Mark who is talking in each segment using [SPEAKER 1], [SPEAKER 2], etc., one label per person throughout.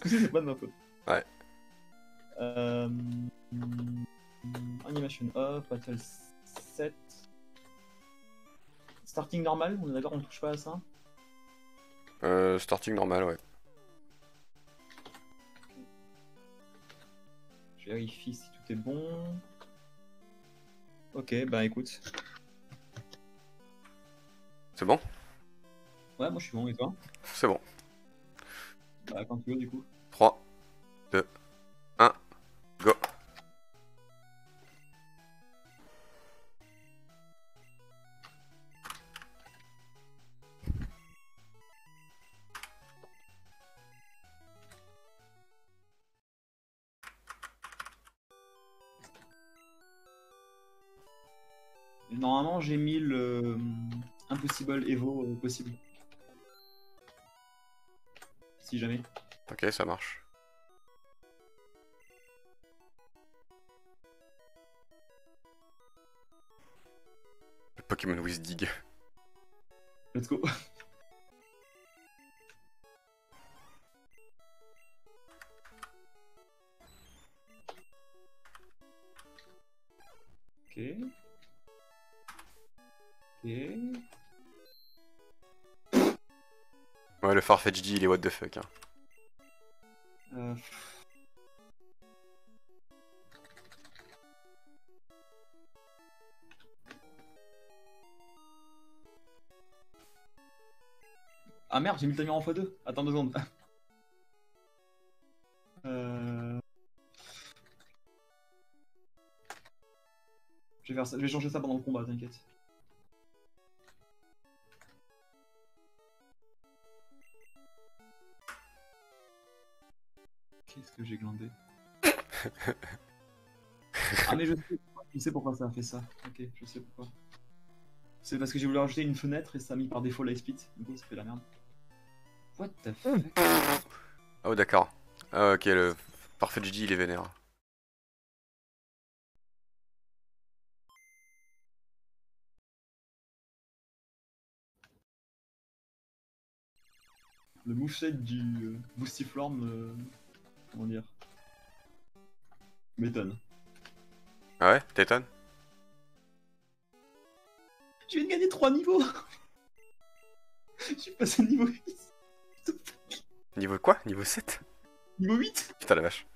[SPEAKER 1] C'est pas de ma faute.
[SPEAKER 2] Ouais.
[SPEAKER 1] Animation off, battle set. Starting normal, on est d'accord, on touche pas à ça.
[SPEAKER 2] Starting normal, ouais.
[SPEAKER 1] Je vérifie si tout est bon. Ok, bah écoute.
[SPEAKER 2] C'est bon?
[SPEAKER 1] Ouais, moi je suis bon, et toi?
[SPEAKER 2] C'est bon.
[SPEAKER 1] Bah quand tu veux du coup.
[SPEAKER 2] 3, 2, 1, go.
[SPEAKER 1] Normalement j'ai mis le Impossible Evo possible. Si jamais.
[SPEAKER 2] Ok, ça marche. Le Pokémon Wizdig.
[SPEAKER 1] Let's go. Ok. Ok.
[SPEAKER 2] Ouais, le Farfetch'd, il est what the fuck. Hein.
[SPEAKER 1] Euh... Ah merde, j'ai mis le timer en x2. Attends 2 secondes. Je vais faire ça. Je vais changer ça pendant le combat, t'inquiète. Qu'est-ce que j'ai glandé? Ah mais je sais pourquoi ça a fait ça. Ok, je sais pourquoi. C'est parce que j'ai voulu rajouter une fenêtre et ça a mis par défaut Light Speed. Du coup ça fait la merde. What the fuck?
[SPEAKER 2] Oh d'accord. Ah, ok, le Farfetch'd, il est vénère.
[SPEAKER 1] Le moveset du Boostiflor comment dire? M'étonne.
[SPEAKER 2] Ah ouais, t'étonnes?
[SPEAKER 1] Je viens de gagner 3 niveaux. Je suis passé niveau 8.
[SPEAKER 2] Niveau quoi? Niveau 7?
[SPEAKER 1] Niveau 8.
[SPEAKER 2] Putain la vache.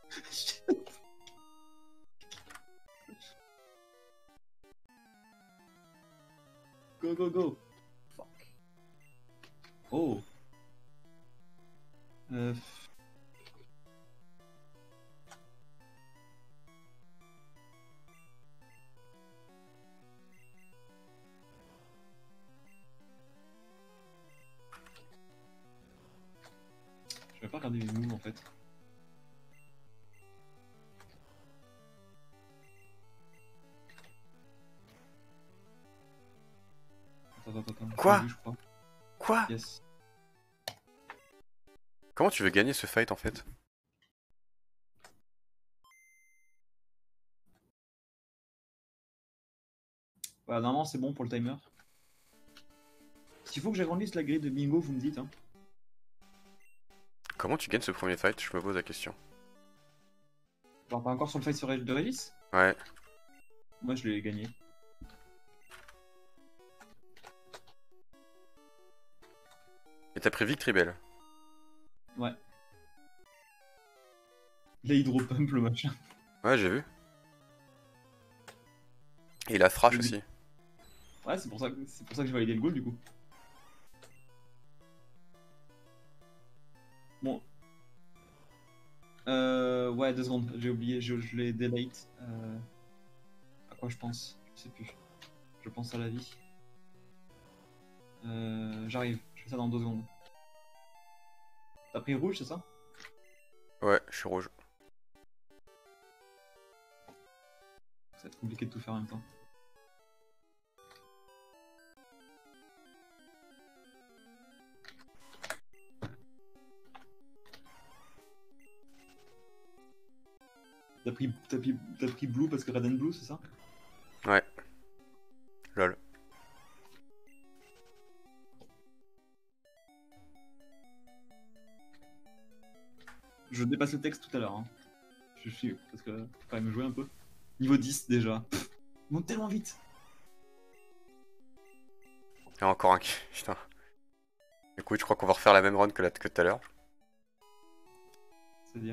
[SPEAKER 1] Go go go. Fuck. Oh. Euh... Je vais pas regarder mes moves en fait. Attends.
[SPEAKER 2] Quoi?
[SPEAKER 1] J'ai vu, je crois.
[SPEAKER 2] Quoi?
[SPEAKER 1] Yes.
[SPEAKER 2] Comment tu veux gagner ce fight en fait?
[SPEAKER 1] Voilà, normalement c'est bon pour le timer. S'il faut que j'agrandisse la grille de bingo, vous me dites. Hein.
[SPEAKER 2] Comment tu gagnes ce premier fight? Je me pose la question.
[SPEAKER 1] Genre pas encore sur le fight de Régis?
[SPEAKER 2] Ouais.
[SPEAKER 1] Moi je l'ai gagné.
[SPEAKER 2] Et t'as pris Victreebel.
[SPEAKER 1] Ouais. Il a hydropump le machin.
[SPEAKER 2] Ouais, j'ai vu. Et il a Thrash
[SPEAKER 1] Oui.
[SPEAKER 2] aussi.
[SPEAKER 1] Ouais, c'est pour ça que j'ai validé le goal du coup. Bon. Ouais, 2 secondes, j'ai oublié, je l'ai delete. À quoi je pense? Je sais plus. Je pense à la vie. J'arrive, je fais ça dans 2 secondes. T'as pris rouge, c'est ça?
[SPEAKER 2] Ouais, je suis rouge.
[SPEAKER 1] Ça va être compliqué de tout faire en même temps. T'as pris blue parce que red and blue, c'est ça?
[SPEAKER 2] Ouais. Lol.
[SPEAKER 1] Je dépasse le texte tout à l'heure. Hein. Je suis. Parce que faut quand même jouer un peu. Niveau 10 déjà. Pff, il monte tellement vite.
[SPEAKER 2] Et encore un qui. Putain. Écoute, je crois qu'on va refaire la même run que tout à l'heure.
[SPEAKER 1] C'est-à-dire.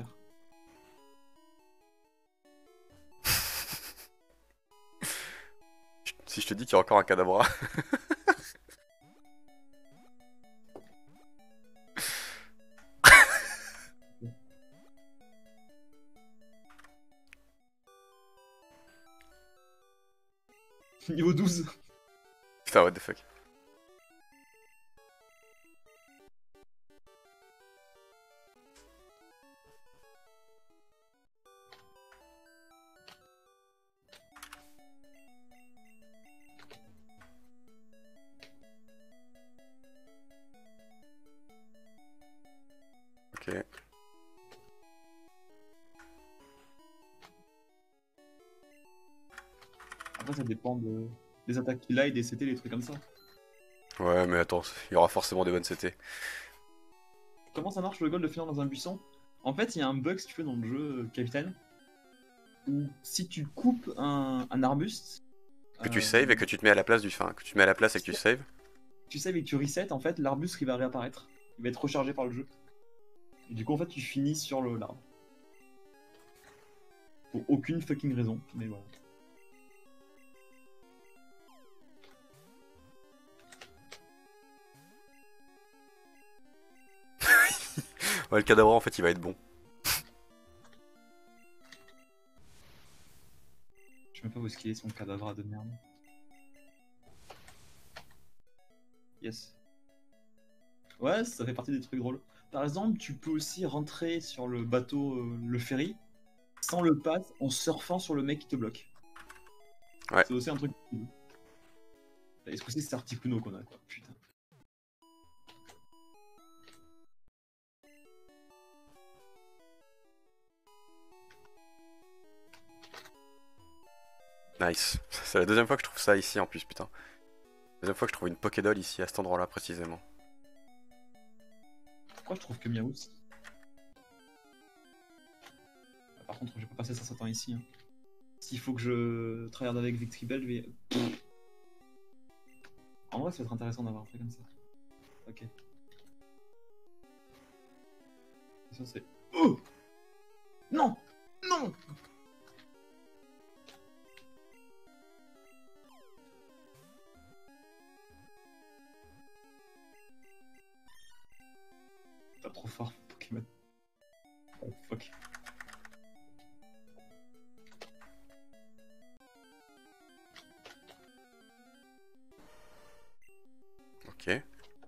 [SPEAKER 2] Si je te dis qu'il y a encore un cadavre.
[SPEAKER 1] Niveau 12.
[SPEAKER 2] Putain, what the fuck. Ok.
[SPEAKER 1] Après, ça dépend des attaques qu'il a et des CT, des trucs comme ça.
[SPEAKER 2] Ouais, mais attends, il y aura forcément des bonnes CT.
[SPEAKER 1] Comment ça marche le goal de finir dans un buisson? En fait, il y a un bug, si tu veux, dans le jeu, capitaine, où si tu coupes un arbuste.
[SPEAKER 2] Que tu saves et que tu te mets à la place du. Enfin, que tu te mets à la place et que tu saves.
[SPEAKER 1] Tu saves et que tu resets, en fait, l'arbuste qui va réapparaître. Il va être rechargé par le jeu. Et du coup, en fait, tu finis sur l'arbre. Pour aucune fucking raison, mais voilà.
[SPEAKER 2] Ouais, le cadavre en fait il va être bon.
[SPEAKER 1] Je sais même pas où est-ce qu'il est son cadavre de merde. Yes. Ouais, ça fait partie des trucs drôles. Par exemple, tu peux aussi rentrer sur le bateau, le ferry, sans le pass, en surfant sur le mec qui te bloque.
[SPEAKER 2] Ouais.
[SPEAKER 1] C'est aussi un truc cool. Est-ce que c'est Articuno qu'on a, quoi? Putain.
[SPEAKER 2] Nice. C'est la deuxième fois que je trouve ça ici en plus, putain. Deuxième fois que je trouve une Pokédoll ici, à cet endroit-là précisément.
[SPEAKER 1] Pourquoi je trouve que Miaous? Ah, par contre, je vais pas passer 500 ans ici. Hein. S'il faut que je tryhard avec Victribel, je vais... En vrai, ça va être intéressant d'avoir un truc comme ça. Ok. Et ça, c'est... Oh non! Non! Pas trop fort, Pokémon. Oh, fuck.
[SPEAKER 2] Ok.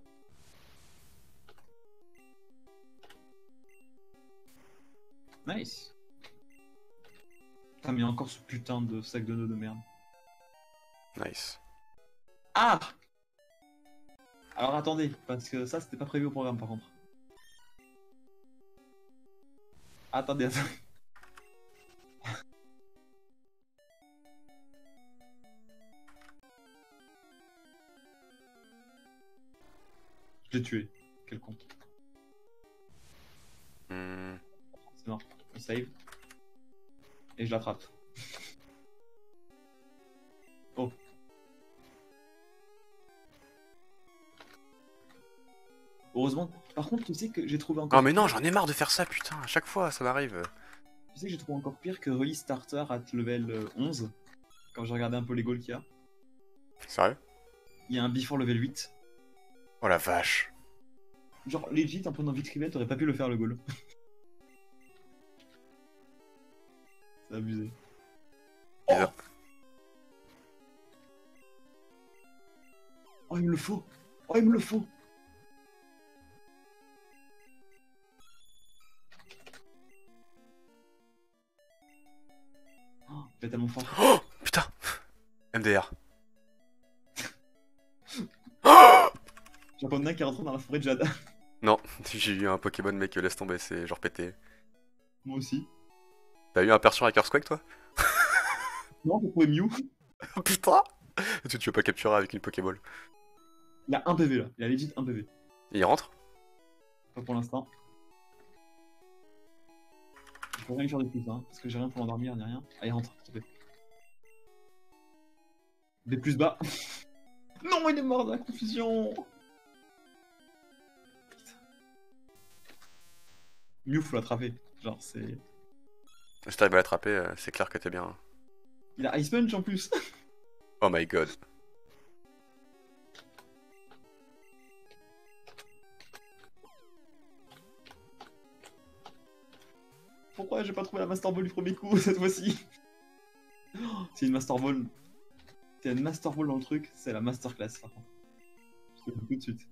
[SPEAKER 1] Nice. Putain, mais encore ce putain de sac de nœuds de merde.
[SPEAKER 2] Nice.
[SPEAKER 1] Ah! Alors attendez, parce que ça c'était pas prévu au programme par contre. Attendez, attendez. Je l'ai tué. Quel con.
[SPEAKER 2] Hmm.
[SPEAKER 1] C'est mort. Je save. Et je l'attrape. Oh. Heureusement. Par contre, tu sais que j'ai trouvé encore.
[SPEAKER 2] Oh mais non, j'en ai marre de faire ça, putain, à chaque fois, ça m'arrive.
[SPEAKER 1] Tu sais que j'ai trouvé encore pire que Release Starter at level 11. Quand j'ai regardé un peu les goals qu'il y a.
[SPEAKER 2] Sérieux?
[SPEAKER 1] Il y a un before level 8.
[SPEAKER 2] Oh la vache.
[SPEAKER 1] Genre, legit, en prenant Victribel, t'aurais pas pu le faire le goal. C'est abusé.
[SPEAKER 2] Oh,
[SPEAKER 1] oh, il me le faut! Oh, il me le faut! Oh, il est tellement fort.
[SPEAKER 2] oh putain. MDR.
[SPEAKER 1] J'ai un nain qui est rentré dans la forêt de Jade.
[SPEAKER 2] Non, j'ai eu un Pokémon mec, laisse tomber, c'est genre pété.
[SPEAKER 1] Moi aussi.
[SPEAKER 2] T'as eu un perçu avec Earthquake toi?
[SPEAKER 1] Non, j'ai trouvé Mew.
[SPEAKER 2] Oh putain. Est-ce que tu veux pas capturer avec une Pokéball?
[SPEAKER 1] Il a un PV là. Il a legit un PV.
[SPEAKER 2] Et il rentre?
[SPEAKER 1] Pas pour l'instant. Je peux rien lui faire de plus, hein, parce que j'ai rien pour l'endormir ni rien. Allez, rentre, s'il te plaît. Des plus bas. Non, il est mort dans la confusion. Mew, faut l'attraper. Genre, c'est.
[SPEAKER 2] Si t'arrives à l'attraper, c'est clair que t'es bien.
[SPEAKER 1] Il a Ice Punch en plus.
[SPEAKER 2] Oh my god.
[SPEAKER 1] Pourquoi j'ai pas trouvé la Master Ball du premier coup cette fois-ci? C'est une Master Ball. C'est une Master Ball dans le truc, c'est la Masterclass par contre. Je te le dis tout de suite.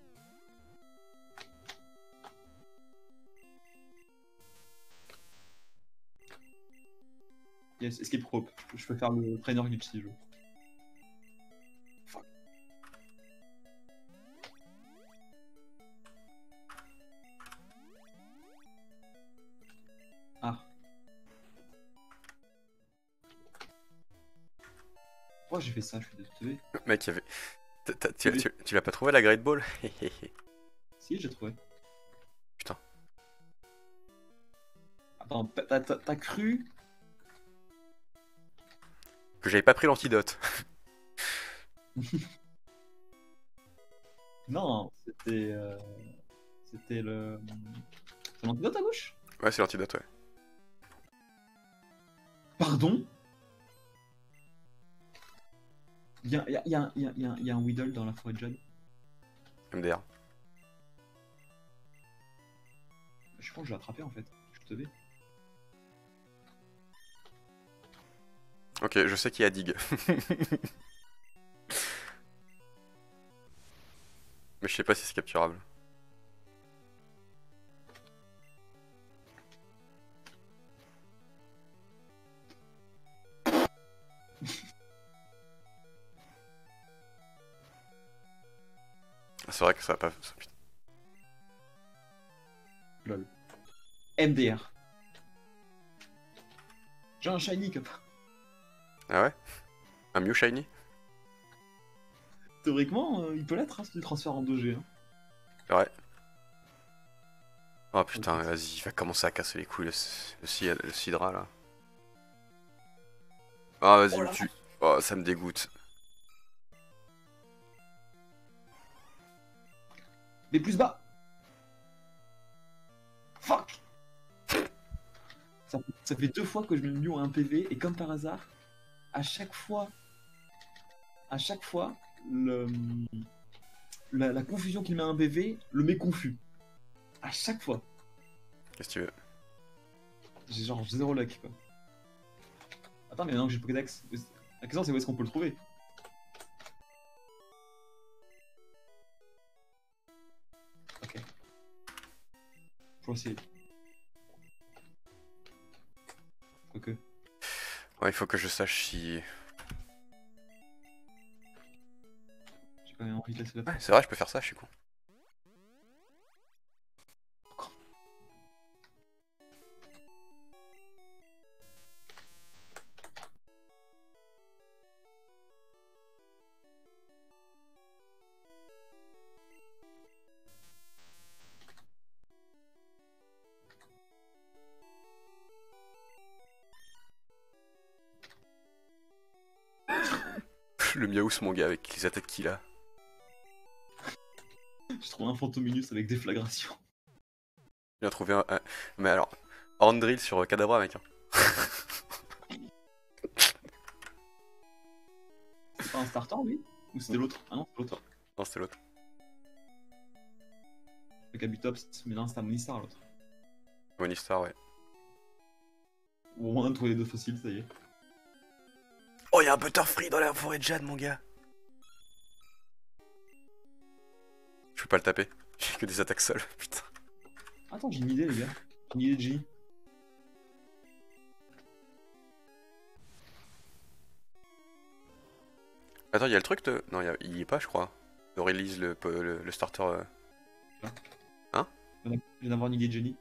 [SPEAKER 1] Yes, escape rope. Je peux faire le trainer glitch si je veux. Fuck. Ah. Pourquoi j'ai fait ça? Je suis désolé.
[SPEAKER 2] Mec, il y avait. Tu l'as pas trouvé la Great Ball?
[SPEAKER 1] Si, j'ai trouvé.
[SPEAKER 2] Putain.
[SPEAKER 1] Attends, t'as cru?
[SPEAKER 2] Que j'avais pas pris l'antidote.
[SPEAKER 1] Non, c'était. C'était le. C'est l'antidote à gauche?
[SPEAKER 2] Ouais, c'est l'antidote, ouais.
[SPEAKER 1] Pardon? Il y a un Weedle dans la forêt de Jade.
[SPEAKER 2] MDR.
[SPEAKER 1] Je pense que je l'ai attrapé en fait. Je te vais.
[SPEAKER 2] Ok, je sais qu'il y a Dig. Mais je sais pas si c'est capturable. C'est vrai que ça va pas. Putain.
[SPEAKER 1] Lol. MDR. J'ai un shiny comme.
[SPEAKER 2] Ah ouais? Un Mew Shiny?
[SPEAKER 1] Théoriquement, il peut l'être hein, si tu le transfères en 2G. Hein.
[SPEAKER 2] Ouais. Oh putain, vas-y, il va commencer à casser les couilles le Sidra là. Ah vas-y,
[SPEAKER 1] Oh
[SPEAKER 2] me
[SPEAKER 1] là
[SPEAKER 2] tue. Oh, ça me dégoûte.
[SPEAKER 1] Mais plus bas. Fuck. Ça fait 2 fois que je mets Mew à un PV et comme par hasard, à chaque fois, la confusion qu'il met à un PV le met confus. À chaque fois.
[SPEAKER 2] Qu'est-ce que tu veux?
[SPEAKER 1] J'ai genre 0 luck quoi. Attends, mais maintenant que j'ai Pokédex, la question c'est où est-ce qu'on peut le trouver? Ok. Faut essayer. Quoique.
[SPEAKER 2] Ouais, il faut que je sache si.
[SPEAKER 1] J'ai quand même envie de laisser la
[SPEAKER 2] Ouais, c'est vrai, je peux faire ça, je suis con. Le Miaous, mon gars, avec les attaques qu'il a.
[SPEAKER 1] Je trouve un Fantominus avec déflagration.
[SPEAKER 2] Il a trouvé un. Mais alors, Horn Drill sur Kadabra, mec. Hein.
[SPEAKER 1] C'est pas un starter lui? Ou c'était l'autre? Ah non, c'est l'autre.
[SPEAKER 2] Non, c'était l'autre.
[SPEAKER 1] Le Kabutops, mais là c'est un Monistar l'autre.
[SPEAKER 2] Monistar, ouais.
[SPEAKER 1] Au moins on a trouvé les deux fossiles, ça y est.
[SPEAKER 2] Oh, y'a un Butterfree dans la forêt de Jade, mon gars. Je peux pas le taper. J'ai que des attaques seules, putain.
[SPEAKER 1] Attends, j'ai une idée les gars. J'ai une idée de G.
[SPEAKER 2] Attends, y'a le truc de. Non, il y est pas, je crois. De release le starter. Hein?
[SPEAKER 1] Je viens d'avoir une idée de génie.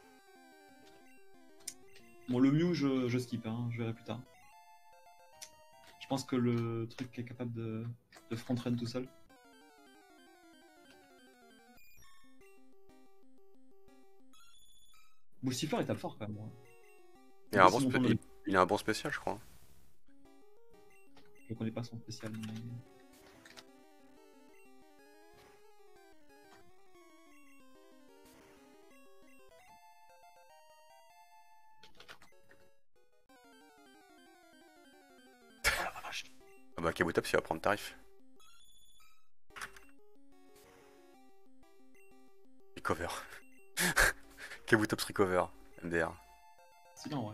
[SPEAKER 1] Bon, le Mew, je skip, hein, je verrai plus tard. Je pense que le truc est capable de front-run tout seul. Boostifleur il tape fort quand même. Hein.
[SPEAKER 2] Il
[SPEAKER 1] En
[SPEAKER 2] a un
[SPEAKER 1] plus,
[SPEAKER 2] bon,
[SPEAKER 1] ils montent en level.
[SPEAKER 2] il a un bon spécial, je crois.
[SPEAKER 1] Je connais pas son spécial, mais... Oh la vache.
[SPEAKER 2] Ah bah Kabutops il va prendre tarif. Recover. Kabutops recover. MDR.
[SPEAKER 1] C'est bien, ouais.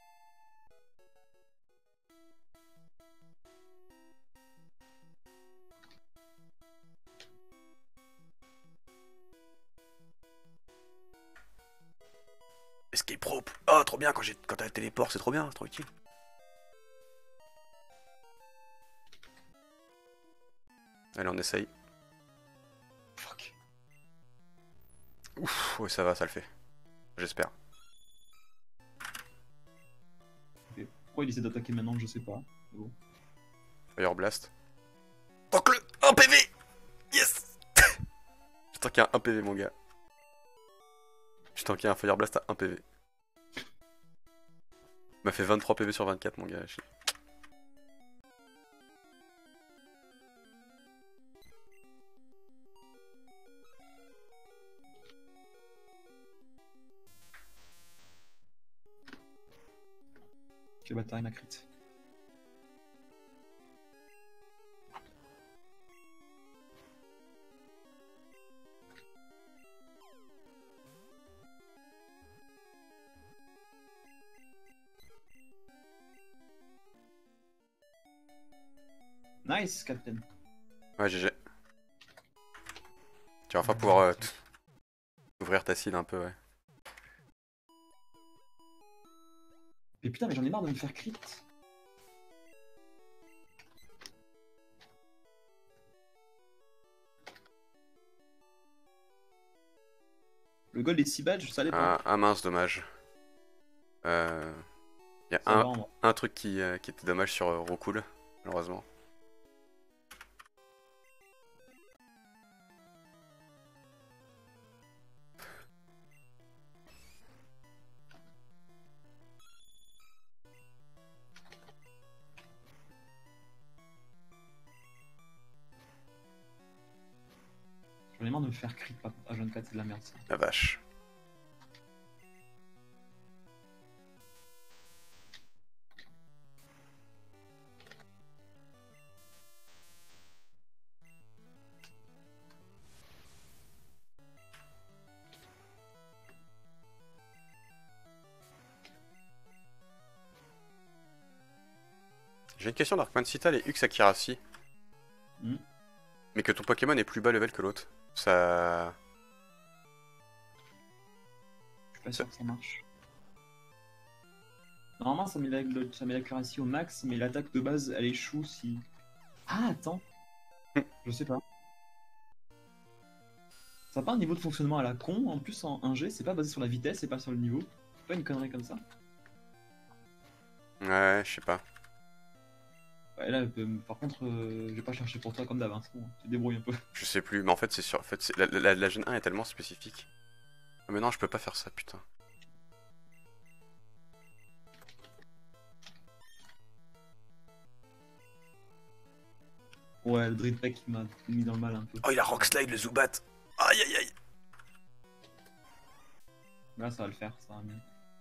[SPEAKER 2] Escape rope. Oh trop bien quand t'as le téléport, c'est trop bien, c'est trop utile. Allez on essaye.
[SPEAKER 1] Fuck.
[SPEAKER 2] Ouf, ouais ça va, ça le fait. J'espère.
[SPEAKER 1] Ok. Pourquoi il essaie d'attaquer maintenant, je sais pas. Mais bon.
[SPEAKER 2] Fire Blast. Tank-le. 1 PV. Yes. J'ai tanké un 1 PV mon gars. J'ai tanké un Fire Blast à 1 PV. Il m'a fait 23 PV sur 24 mon gars.
[SPEAKER 1] Quel bâtard, il m'a crit. Nice, Captain.
[SPEAKER 2] Ouais GG. Tu vas enfin pouvoir ouvrir ta seed un peu, ouais.
[SPEAKER 1] Mais putain, mais j'en ai marre de me faire crit. Le gold est si bad, ça dépend.
[SPEAKER 2] Ah mince, dommage. Il y a
[SPEAKER 1] Ça va, en vrai.
[SPEAKER 2] un truc qui était dommage sur Rocool, malheureusement.
[SPEAKER 1] J'en ai marre de me faire crit par contre. H24, c'est de la merde ça.
[SPEAKER 2] La vache. J'ai une question d'Arkman. Si t'as les Hux Akirasi,
[SPEAKER 1] Hmm.
[SPEAKER 2] mais que ton Pokémon est plus bas level que l'autre, ça...
[SPEAKER 1] Je suis pas sûr que ça marche. Normalement, ça met l'accuracy au max, mais l'attaque de base, elle échoue si... Ah, attends. Je sais pas. Ça n'a pas un niveau de fonctionnement à la con, en plus en 1G, c'est pas basé sur la vitesse, c'est pas sur le niveau. C'est pas une connerie comme ça.
[SPEAKER 2] Ouais, je sais pas.
[SPEAKER 1] Ouais, là, par contre, je vais pas chercher pour toi comme d'hab, hein, c'est bon, tu te débrouilles un peu.
[SPEAKER 2] Je sais plus, mais en fait, c'est sûr. En fait, la Gen 1 est tellement spécifique. Ah, mais non, je peux pas faire ça, putain.
[SPEAKER 1] Ouais, le Dread Pack, il m'a mis dans le mal un peu.
[SPEAKER 2] Oh, il a Rock Slide, le Zubat. Aïe, aïe, aïe.
[SPEAKER 1] Là, ça va le faire, ça va mieux.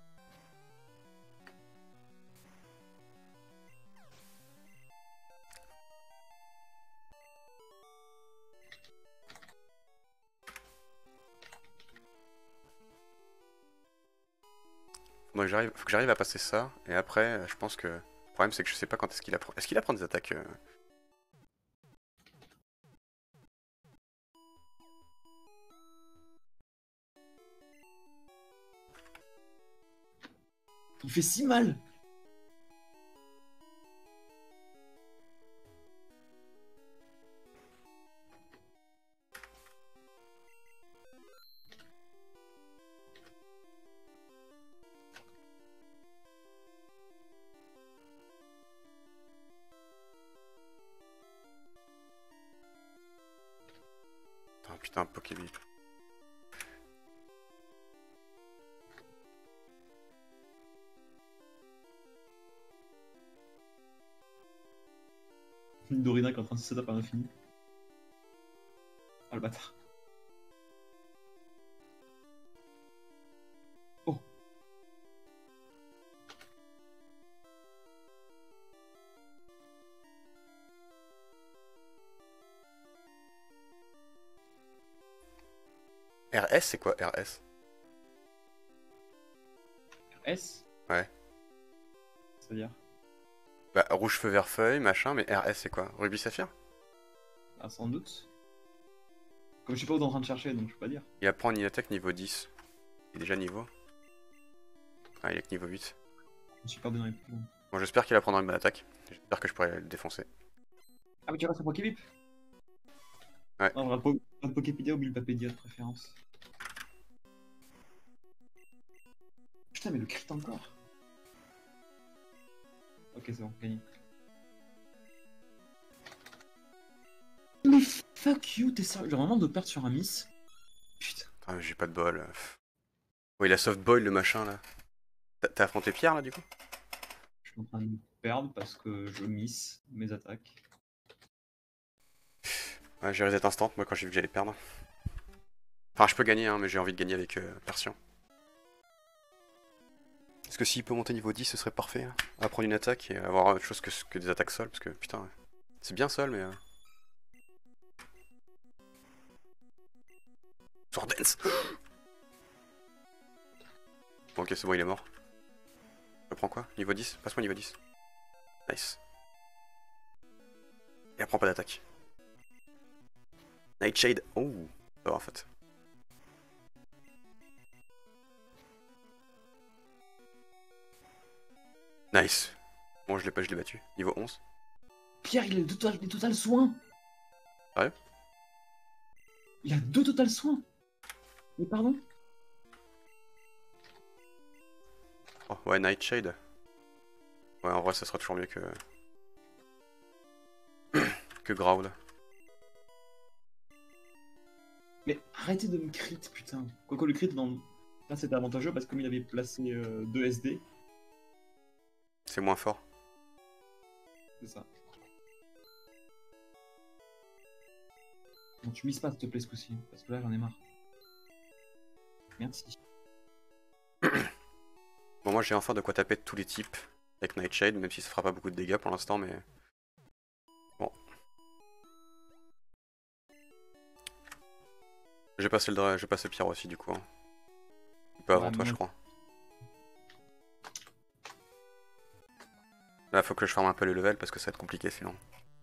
[SPEAKER 2] Donc faut que j'arrive à passer ça, et après, je pense que... Le problème, c'est que je sais pas quand est-ce qu'il apprend. Est-ce qu'il apprend des attaques
[SPEAKER 1] Il fait si mal!
[SPEAKER 2] Oh, putain, Pokéball.
[SPEAKER 1] Dorina qui est en train de se setup à l'infini. Ah le bâtard. Oh.
[SPEAKER 2] RS, c'est quoi RS?
[SPEAKER 1] S.
[SPEAKER 2] Ouais.
[SPEAKER 1] C'est-à-dire.
[SPEAKER 2] Bah, rouge feu vert feuille, machin, mais RS c'est quoi? Rubis saphir?
[SPEAKER 1] Ah, sans doute. Comme je sais pas où t'es en train de chercher, donc je peux pas dire.
[SPEAKER 2] Il apprend une attaque niveau 10. Il est déjà niveau. Ah, il est que niveau 8.
[SPEAKER 1] Je me suis perdu dans les plus longs.
[SPEAKER 2] Bon, j'espère qu'il apprendra une bonne attaque. J'espère que je pourrai le défoncer.
[SPEAKER 1] Ah, mais tu restes sur Pokébip?
[SPEAKER 2] Ouais.
[SPEAKER 1] Non, on regarde pas de Poképédia ou Bulbapédia de préférence. Putain, mais le crit encore. Ok, c'est bon, gagné. Mais fuck you, t'es sérieux? J'ai vraiment de perdre sur un miss. Putain.
[SPEAKER 2] Ah, j'ai pas de bol. Oh, il a soft boil le machin là. T'as affronté Pierre là du coup?
[SPEAKER 1] Je suis en train de me perdre parce que je miss mes attaques.
[SPEAKER 2] Ouais, j'ai reset instant moi quand j'ai vu que j'allais perdre. Enfin, je peux gagner, hein, mais j'ai envie de gagner avec Persian. Parce que s'il peut monter niveau 10, ce serait parfait. Hein. Apprendre une attaque et avoir autre chose que des attaques sol. Parce que putain, c'est bien seul, mais. Sword Dance. Bon, ok, c'est bon, il est mort. Je prends quoi? Niveau 10? Passe-moi niveau 10. Nice. Et elle prend pas d'attaque. Nightshade. Oh, ça va en fait. Nice. Bon, je l'ai battu. Niveau 11.
[SPEAKER 1] Pierre, il a des total soins.
[SPEAKER 2] Sérieux?
[SPEAKER 1] Il a 2 total soins. Mais pardon?
[SPEAKER 2] Oh, ouais, Nightshade. Ouais, en vrai, ça sera toujours mieux que. que Growl.
[SPEAKER 1] Mais arrêtez de me crit, putain. Quoique le crit, là c'était avantageux parce que comme il avait placé 2 SD.
[SPEAKER 2] C'est moins fort.
[SPEAKER 1] C'est ça. Bon, tu mises pas s'il te plaît ce coup-ci, parce que là j'en ai marre. Merci.
[SPEAKER 2] Bon, moi j'ai enfin de quoi taper de tous les types avec Nightshade, même si ça fera pas beaucoup de dégâts pour l'instant, mais. Bon. J'ai passé le Pierre aussi du coup. Hein. Un peu avant toi, je crois. Là, faut que je farme un peu les levels parce que ça va être compliqué sinon.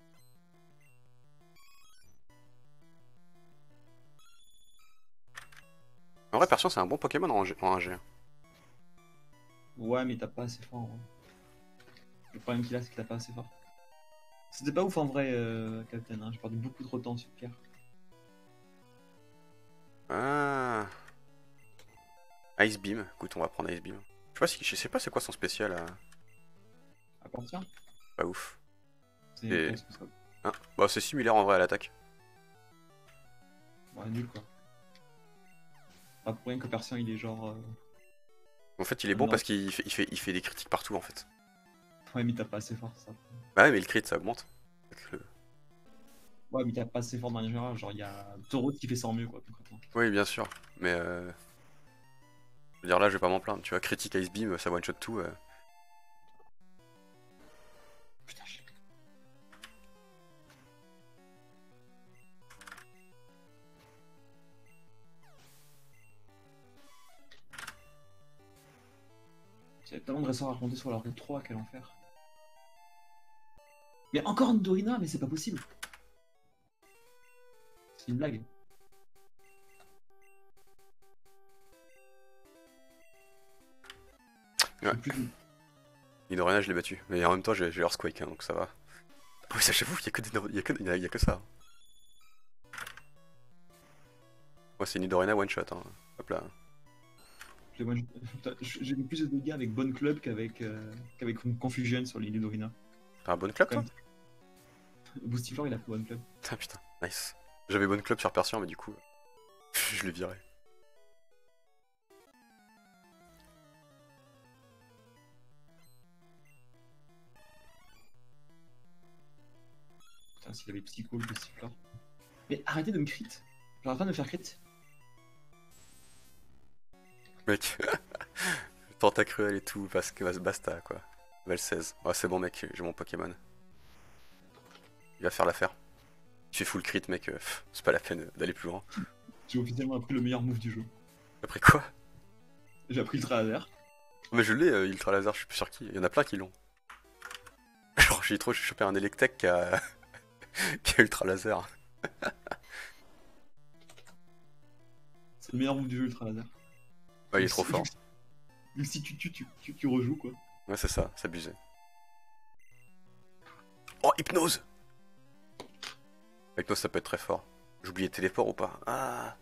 [SPEAKER 2] En vrai, Persian, c'est un bon Pokémon en 1G.
[SPEAKER 1] Ouais, mais t'as pas assez fort. Hein. Le problème qu'il a, c'est que t'as pas assez fort. C'était pas ouf en vrai, Captain. Hein. J'ai perdu beaucoup trop de temps sur Pierre.
[SPEAKER 2] Ah. Ice Beam. Écoute, on va prendre Ice Beam. Je sais pas c'est quoi son spécial à.
[SPEAKER 1] À partir?
[SPEAKER 2] Pas ouf.
[SPEAKER 1] C'est
[SPEAKER 2] hein bah, c'est similaire en vrai à l'attaque.
[SPEAKER 1] Ouais, nul quoi. Pas pour rien que Persian il est genre.
[SPEAKER 2] En fait, il est bon parce qu'il fait des critiques partout en fait.
[SPEAKER 1] Ouais, mais t'as pas assez fort ça.
[SPEAKER 2] Bah ouais, mais le crit ça augmente.
[SPEAKER 1] Ouais, mais t'as pas assez fort dans les général. Genre, il y a Taureau qui fait ça en mieux quoi, concrètement.
[SPEAKER 2] Oui, bien sûr. Mais je veux dire, là, je vais pas m'en plaindre. Tu vois, critique Ice Beam, ça one shot tout.
[SPEAKER 1] Putain, J'avais tellement de ressorts à raconter sur la route 3, quel enfer. Mais encore une Dorina, mais c'est pas possible. C'est une blague.
[SPEAKER 2] Ouais. Nidorina, je l'ai battu. Mais en même temps, j'ai Earthquake, hein, donc ça va. Oui, ça, j'avoue, il y a que ça. Moi, c'est Nidorina one shot. Hein. Hop là.
[SPEAKER 1] J'ai eu plus de dégâts avec Bonne Club qu'avec Confusion sur l'île Dorina.
[SPEAKER 2] T'as un bon club, toi?
[SPEAKER 1] Boostiflor, il a fait Bonne Club.
[SPEAKER 2] Ah putain, nice. J'avais bonne club sur Persian, mais du coup, je l'ai viré.
[SPEAKER 1] Enfin, s'il avait Psycho, le Psyclore. Mais arrêtez de me crit. J'arrête pas de me faire crit.
[SPEAKER 2] Mec, Tentacruel et tout, parce que basta quoi. Level 16. Ouais, c'est bon, mec, j'ai mon Pokémon. Il va faire l'affaire. Tu fais full crit, mec, c'est pas la peine d'aller plus loin.
[SPEAKER 1] J'ai officiellement appris le meilleur move du jeu.
[SPEAKER 2] Après quoi?
[SPEAKER 1] J'ai appris Ultra Laser.
[SPEAKER 2] Mais je l'ai, Ultra Laser, je suis plus sûr qui. Il y en a plein qui l'ont. Genre, j'ai chopé un Electek qui a... qui a Ultra Laser.
[SPEAKER 1] C'est le meilleur move du jeu, Ultra Laser.
[SPEAKER 2] Ouais, il est trop fort.
[SPEAKER 1] Donc si tu rejoues, quoi.
[SPEAKER 2] Ouais, c'est ça, c'est abusé. Oh, Hypnose! Hypnose, ça peut être très fort. J'oubliais téléport ou pas? Ah!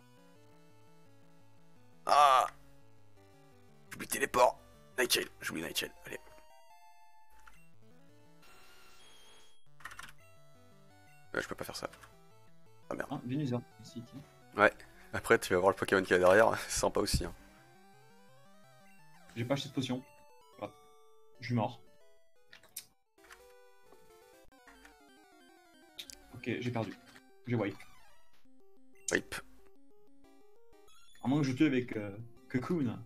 [SPEAKER 2] Ah! J'oublie téléport! Nightshade, j'oublie Nightshade, allez. Je peux pas faire ça. Ah merde.
[SPEAKER 1] Ah, Venusaur, ici, tiens.
[SPEAKER 2] Ouais, après tu vas voir le Pokémon qu'il y a derrière, c'est sympa aussi. Hein.
[SPEAKER 1] J'ai pas acheté de potion. Voilà. Je suis mort. Ok, j'ai perdu. J'ai wipe.
[SPEAKER 2] Wipe.
[SPEAKER 1] À moins que je tue avec Cocoon.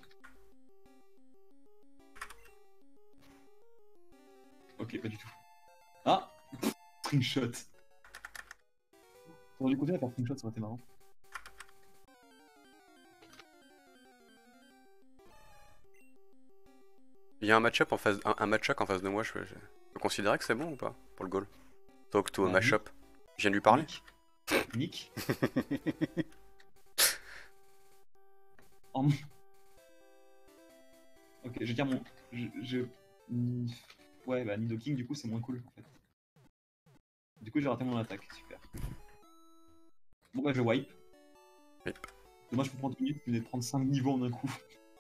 [SPEAKER 1] Ok, pas du tout. Ah, Stringshot. J'aurais dû continuer à faire Stringshot, ça aurait été marrant.
[SPEAKER 2] Il y a un match-up en face, un match-up en face de moi, je peux considérer que c'est bon ou pas pour le goal? Talk to a match-up. Je viens de lui parler.
[SPEAKER 1] Nick. Oh. Ok, je tiens mon. Ouais, bah Nidoking, du coup, c'est moins cool en fait. Du coup, j'ai raté mon attaque, super. Bon, bah, je wipe.
[SPEAKER 2] Wipe.
[SPEAKER 1] Dommage, je peux prendre 30 minutes, je venais de prendre 5 niveaux en un coup.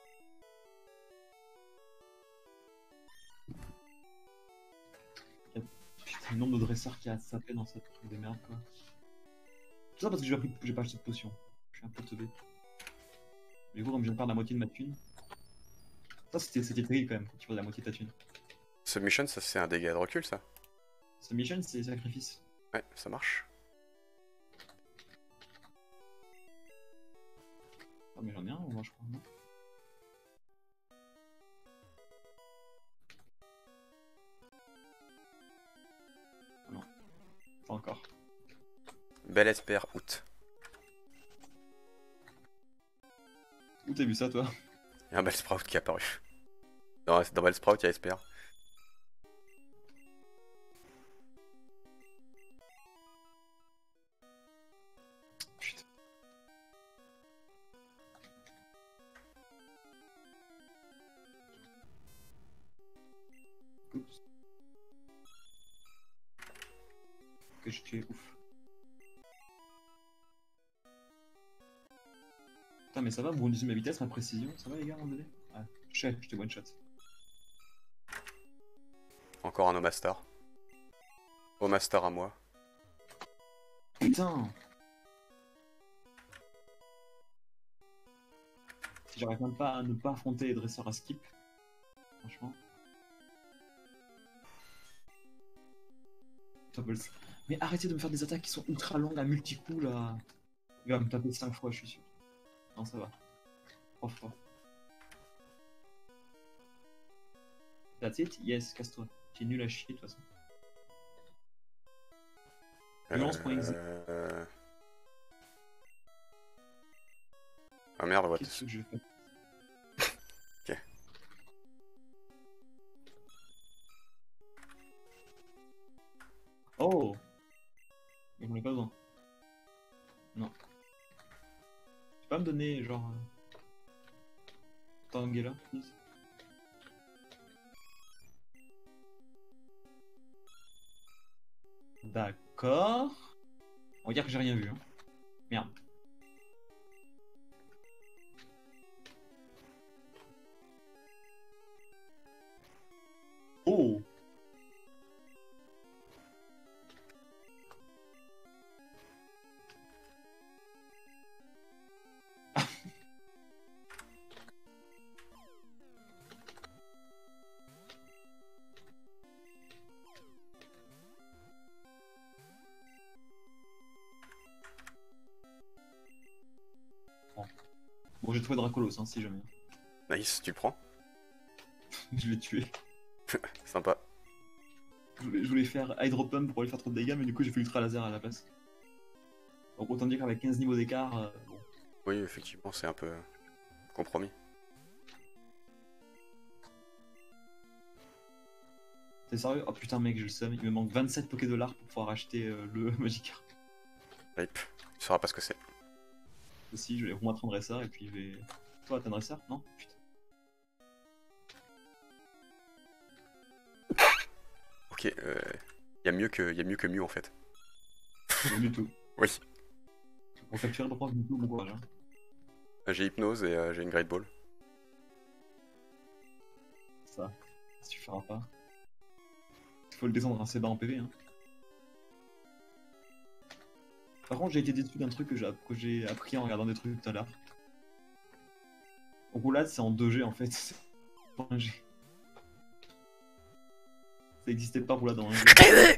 [SPEAKER 1] Putain, le nombre de dresseurs qui a sapé dans cette truc de merde, quoi. Tout ça parce que j'ai pas acheté de potion. Je suis un peu teubé. Du coup, comme je viens de perdre la moitié de ma thune. Ça, c'était terrible quand même, quand tu perds la moitié de ta thune.
[SPEAKER 2] Submission, ça c'est un dégât de recul, ça.
[SPEAKER 1] Submission, c'est sacrifice.
[SPEAKER 2] Ouais, ça marche.
[SPEAKER 1] Ah, mais j'en ai un, moi, je crois, non? Ah, non. Pas encore.
[SPEAKER 2] Bel espère, août.
[SPEAKER 1] Où t'as vu ça, toi?
[SPEAKER 2] Il y a un Bellsprout qui est apparu. Dans Bellsprout, il y a Esper.
[SPEAKER 1] Putain. Oups. Que je tue, ouf. Putain, mais ça va, vous réduisez ma vitesse, ma précision, ça va les gars, à un moment donné? Ouais, je te one shot.
[SPEAKER 2] Encore un Omastar. Omastar à moi.
[SPEAKER 1] Putain! Si j'arrive même pas à ne pas affronter les dresseurs à skip, franchement. Mais arrêtez de me faire des attaques qui sont ultra longues à multi-coups là. Il va me taper 5 fois, je suis sûr. Non, ça va. 3 fois. That's it? Yes, casse-toi. Tu es nul à chier de toute façon. Violence.exe.
[SPEAKER 2] Ah merde, what?
[SPEAKER 1] Qu'est-ce que je fais?
[SPEAKER 2] Ok.
[SPEAKER 1] Oh! Mais j'en ai pas besoin. Non. Tu peux pas me donner genre. Tangela, please? D'accord. On va dire que j'ai rien vu. Hein. Merde. Oh! Bon, j'ai trouvé Dracolos, hein, si jamais.
[SPEAKER 2] Nice, tu le prends.
[SPEAKER 1] Je l'ai tué.
[SPEAKER 2] Sympa.
[SPEAKER 1] Je voulais faire Hydro Pump pour lui faire trop de dégâts, mais du coup j'ai fait Ultra Laser à la place. Donc autant dire qu'avec 15 niveaux d'écart, bon.
[SPEAKER 2] Oui, effectivement, c'est un peu compromis.
[SPEAKER 1] T'es sérieux? Oh putain mec, je le sais, il me manque 27 Pokédollars pour pouvoir acheter le Magikarp.
[SPEAKER 2] Rip, tu sauras pas ce que c'est.
[SPEAKER 1] Aussi, je vais remettre ça et puis je vais... Toi, t'as un dresseur? Non? Putain.
[SPEAKER 2] Ok, y a mieux que Mew en fait.
[SPEAKER 1] J'ai Mewtwo.
[SPEAKER 2] Oui.
[SPEAKER 1] Pour capturer le prof Mewtwo, bon courage. Hein.
[SPEAKER 2] J'ai Hypnose et j'ai une Great Ball.
[SPEAKER 1] Ça suffira pas. Il faut le descendre assez bas en PV. Hein. Par contre, j'ai été déçu d'un truc que j'ai appris en regardant des trucs tout à l'heure. Roulade, c'est en 2G en fait. C'est pas en 1G. Ça existait pas Roulade en 1G.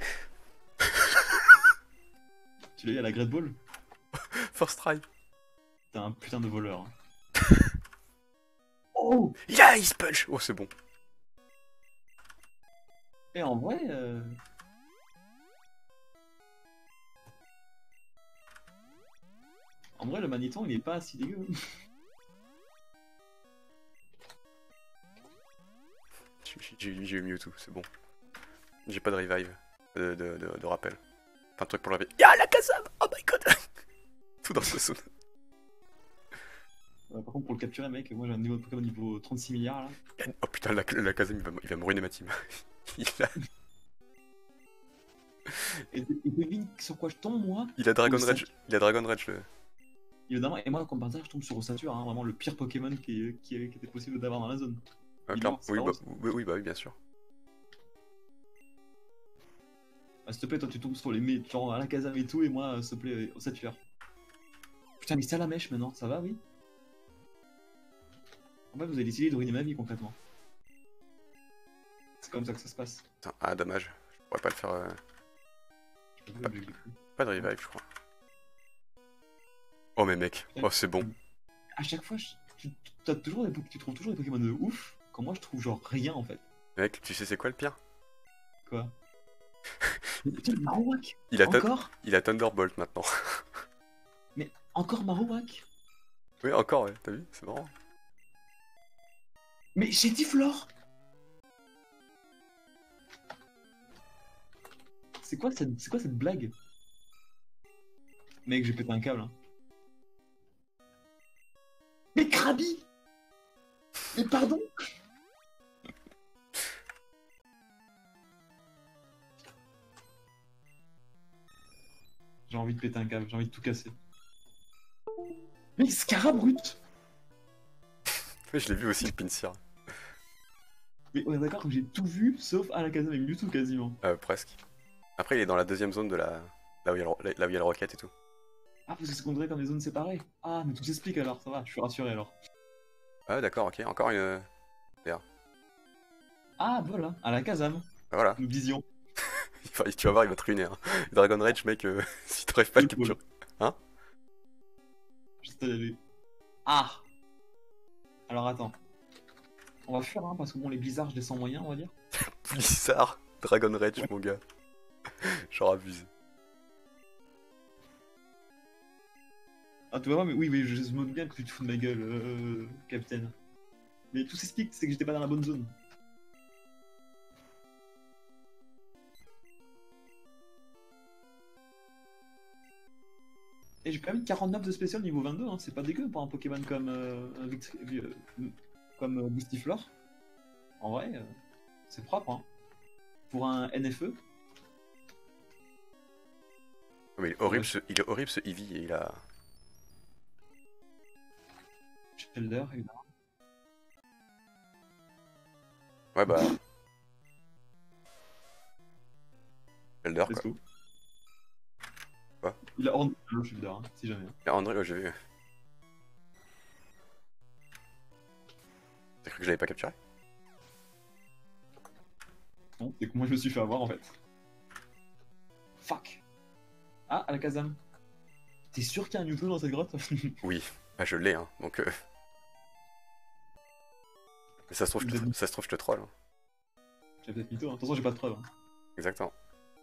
[SPEAKER 1] Tu l'as eu à la Great Ball?
[SPEAKER 2] First try.
[SPEAKER 1] T'es un putain de voleur. Hein. Oh!
[SPEAKER 2] Yeah, Ice Punch. Oh, c'est bon.
[SPEAKER 1] Et en vrai... En vrai, le Magnéton, il est pas si dégueu.
[SPEAKER 2] J'ai eu Mewtwo, c'est bon. J'ai pas de revive, de rappel. Pas de truc pour le revive. Y'a la Kazam. Oh my god. Tout dans ce zone.
[SPEAKER 1] Par contre, pour le capturer, mec, moi j'ai un niveau de Pokémon niveau 36 milliards là.
[SPEAKER 2] Oh putain, la Kazam, il va me ruiner ma team. Il a...
[SPEAKER 1] Et devine sur quoi je tombe, moi?
[SPEAKER 2] Il a Dragon Rage. Il a Dragon Rage, le...
[SPEAKER 1] Évidemment, et moi, comme par hasard, je tombe sur Ossature, hein, vraiment le pire Pokémon qui était possible d'avoir dans la zone.
[SPEAKER 2] Clair. Oui, bah oui, bien sûr.
[SPEAKER 1] Ah, s'il te plaît, toi tu tombes sur les genre à la Kazam et tout, et moi, s'il te plaît, Ossature. Putain, mais c'est à la mèche maintenant, ça va, oui? En fait, vous avez décidé de ruiner ma vie concrètement. C'est comme ça que ça se passe.
[SPEAKER 2] Putain, ah, dommage. Je pourrais pas le faire. Pas de revive, je crois. Oh, mais mec, oh, c'est bon.
[SPEAKER 1] À chaque fois, tu trouves toujours des Pokémon de ouf, quand moi je trouve genre rien en fait.
[SPEAKER 2] Mec, tu sais c'est quoi le pire?
[SPEAKER 1] Quoi? Mais putain, Marowak!
[SPEAKER 2] Il a Thunderbolt maintenant.
[SPEAKER 1] Mais encore Marowak!
[SPEAKER 2] Oui, encore, ouais, t'as vu? C'est marrant.
[SPEAKER 1] Mais j'ai dit Flore! C'est quoi cette blague? Mec, j'ai pété un câble. Hein. Mais Krabi! Mais pardon? J'ai envie de péter un câble, j'ai envie de tout casser. Mais Scarabrut!
[SPEAKER 2] Oui, je l'ai vu aussi, le Pinsir.
[SPEAKER 1] Mais on est d'accord que j'ai tout vu, sauf Alakazam et Mewtwo quasiment.
[SPEAKER 2] Presque. Après, il est dans la deuxième zone de la... Là où il y a la roquette et tout.
[SPEAKER 1] Ah, parce que c'est considéré comme des zones séparées. Ah, mais tout s'explique alors, ça va, je suis rassuré alors.
[SPEAKER 2] Ah, d'accord, ok, encore une...
[SPEAKER 1] Ah, voilà, Alakazam.
[SPEAKER 2] Voilà.
[SPEAKER 1] Nous disions.
[SPEAKER 2] Tu vas voir, il va te ruiner. Hein. Dragon Rage, mec, si t'arrives pas à le capturer... Hein?
[SPEAKER 1] Juste aller. Ah! Alors attends. On va fuir, hein, parce que bon, les blizzards, je les sens moyens, on va dire.
[SPEAKER 2] Blizzard, Dragon Rage, ouais. Mon gars. Genre abusé.
[SPEAKER 1] Ah, tu vas voir, mais oui, je me doute bien que tu te fous de ma gueule, capitaine. Mais tout s'explique, c'est que j'étais pas dans la bonne zone. Et j'ai quand même 49 de spécial niveau 22, hein. C'est pas dégueu pour un Pokémon comme Boostiflore. En vrai, c'est propre, hein. Pour un NFE.
[SPEAKER 2] Mais il est horrible ce Eevee, et il a...
[SPEAKER 1] Shelder, évidemment.
[SPEAKER 2] Ouais bah... Shelder, quoi. Quoi?
[SPEAKER 1] Il a André le Shelder, hein, si jamais.
[SPEAKER 2] Il a André, oh, j'ai vu. T'as cru que je l'avais pas capturé?
[SPEAKER 1] Non, c'est que moi je me suis fait avoir en fait. Fuck. Ah, Alakazam. T'es sûr qu'il y a un Mewtwo dans cette grotte?
[SPEAKER 2] Oui, bah je l'ai, hein, donc... Mais ça se trouve, ça se trouve, je te troll. Hein.
[SPEAKER 1] J'ai peut-être mytho, hein. De toute façon, j'ai pas de preuves. Hein.
[SPEAKER 2] Exactement.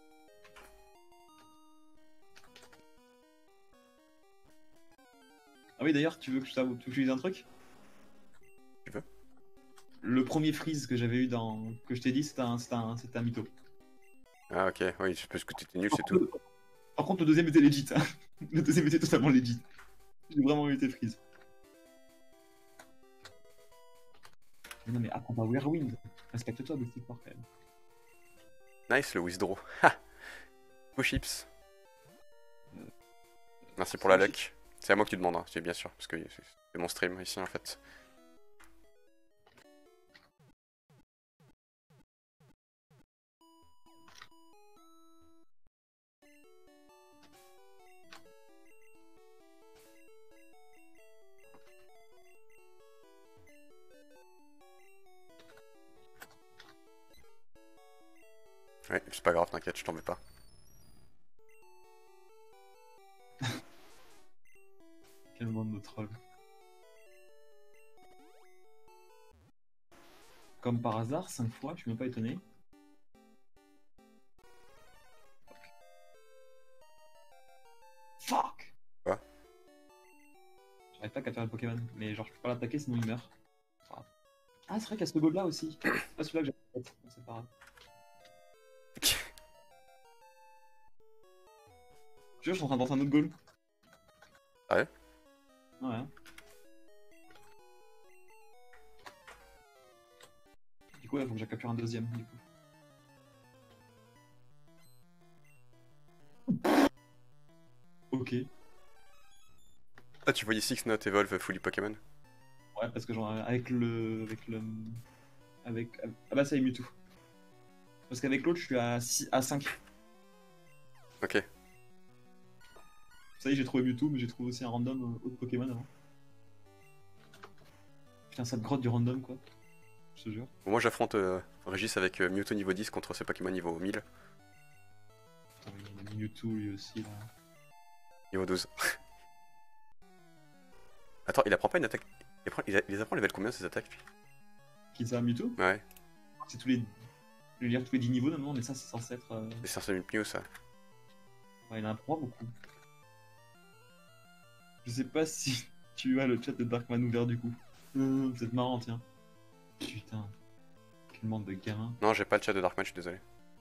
[SPEAKER 1] Ah oui, d'ailleurs, tu veux que je dise un truc?
[SPEAKER 2] Tu veux?
[SPEAKER 1] Le premier freeze que j'avais eu dans. Que je t'ai dit, c'était un mytho.
[SPEAKER 2] Ah ok, oui, parce que t'étais nul, c'est tout.
[SPEAKER 1] Par contre, le deuxième était legit. Hein. Le deuxième était totalement legit. J'ai vraiment eu tes freeze. Mais non, mais apprends pas Whirlwind. Respecte-toi, Boosty Port, quand même.
[SPEAKER 2] Nice le withdraw. Ha! Go chips. Merci pour la luck. C'est à moi que tu demandes, hein, c'est bien sûr, parce que c'est mon stream ici en fait. Ouais, c'est pas grave, t'inquiète, je t'en veux pas.
[SPEAKER 1] Quel monde de troll. Comme par hasard, 5 fois, je suis même pas étonné. Fuck!
[SPEAKER 2] Quoi?
[SPEAKER 1] J'arrive pas à capturer le Pokémon, mais genre je peux pas l'attaquer sinon il meurt. Ah, c'est vrai qu'il y a ce goal là aussi. C'est pas celui-là que j'ai fait. C'est pas grave. Je suis en train de penser à un autre goal.
[SPEAKER 2] Ah ouais?
[SPEAKER 1] Ouais. Du coup, il faut que j'ai capture un deuxième. Du coup. Ok.
[SPEAKER 2] Ah, tu voyais Six Note Evolve Fully Pokémon?
[SPEAKER 1] Ouais, parce que genre, ah bah ça y est, Mewtwo. Parce qu'avec l'autre, je suis à 5.
[SPEAKER 2] Ok.
[SPEAKER 1] Ça y est, j'ai trouvé Mewtwo, mais j'ai trouvé aussi un random autre Pokémon avant. Putain, cette grotte du random, quoi. Je te jure.
[SPEAKER 2] Bon, moi j'affronte Régis avec Mewtwo niveau 10 contre ses Pokémon niveau 1000.
[SPEAKER 1] Putain, il a mis Mewtwo lui aussi, là.
[SPEAKER 2] Niveau 12. Attends, il apprend pas une attaque. Il les apprend level combien ces attaques?
[SPEAKER 1] Qui ça, Mewtwo?
[SPEAKER 2] Ouais.
[SPEAKER 1] C'est tous les. Je veux dire tous les 10 niveaux normalement, mais ça, c'est censé être.
[SPEAKER 2] C'est censé être mieux ça.
[SPEAKER 1] Ouais, il en a pas beaucoup. Je sais pas si tu as le chat de Darkman ouvert du coup. Vous êtes marrant, tiens. Putain. Quel monde de gamin.
[SPEAKER 2] Non, j'ai pas le chat de Darkman, je suis désolé.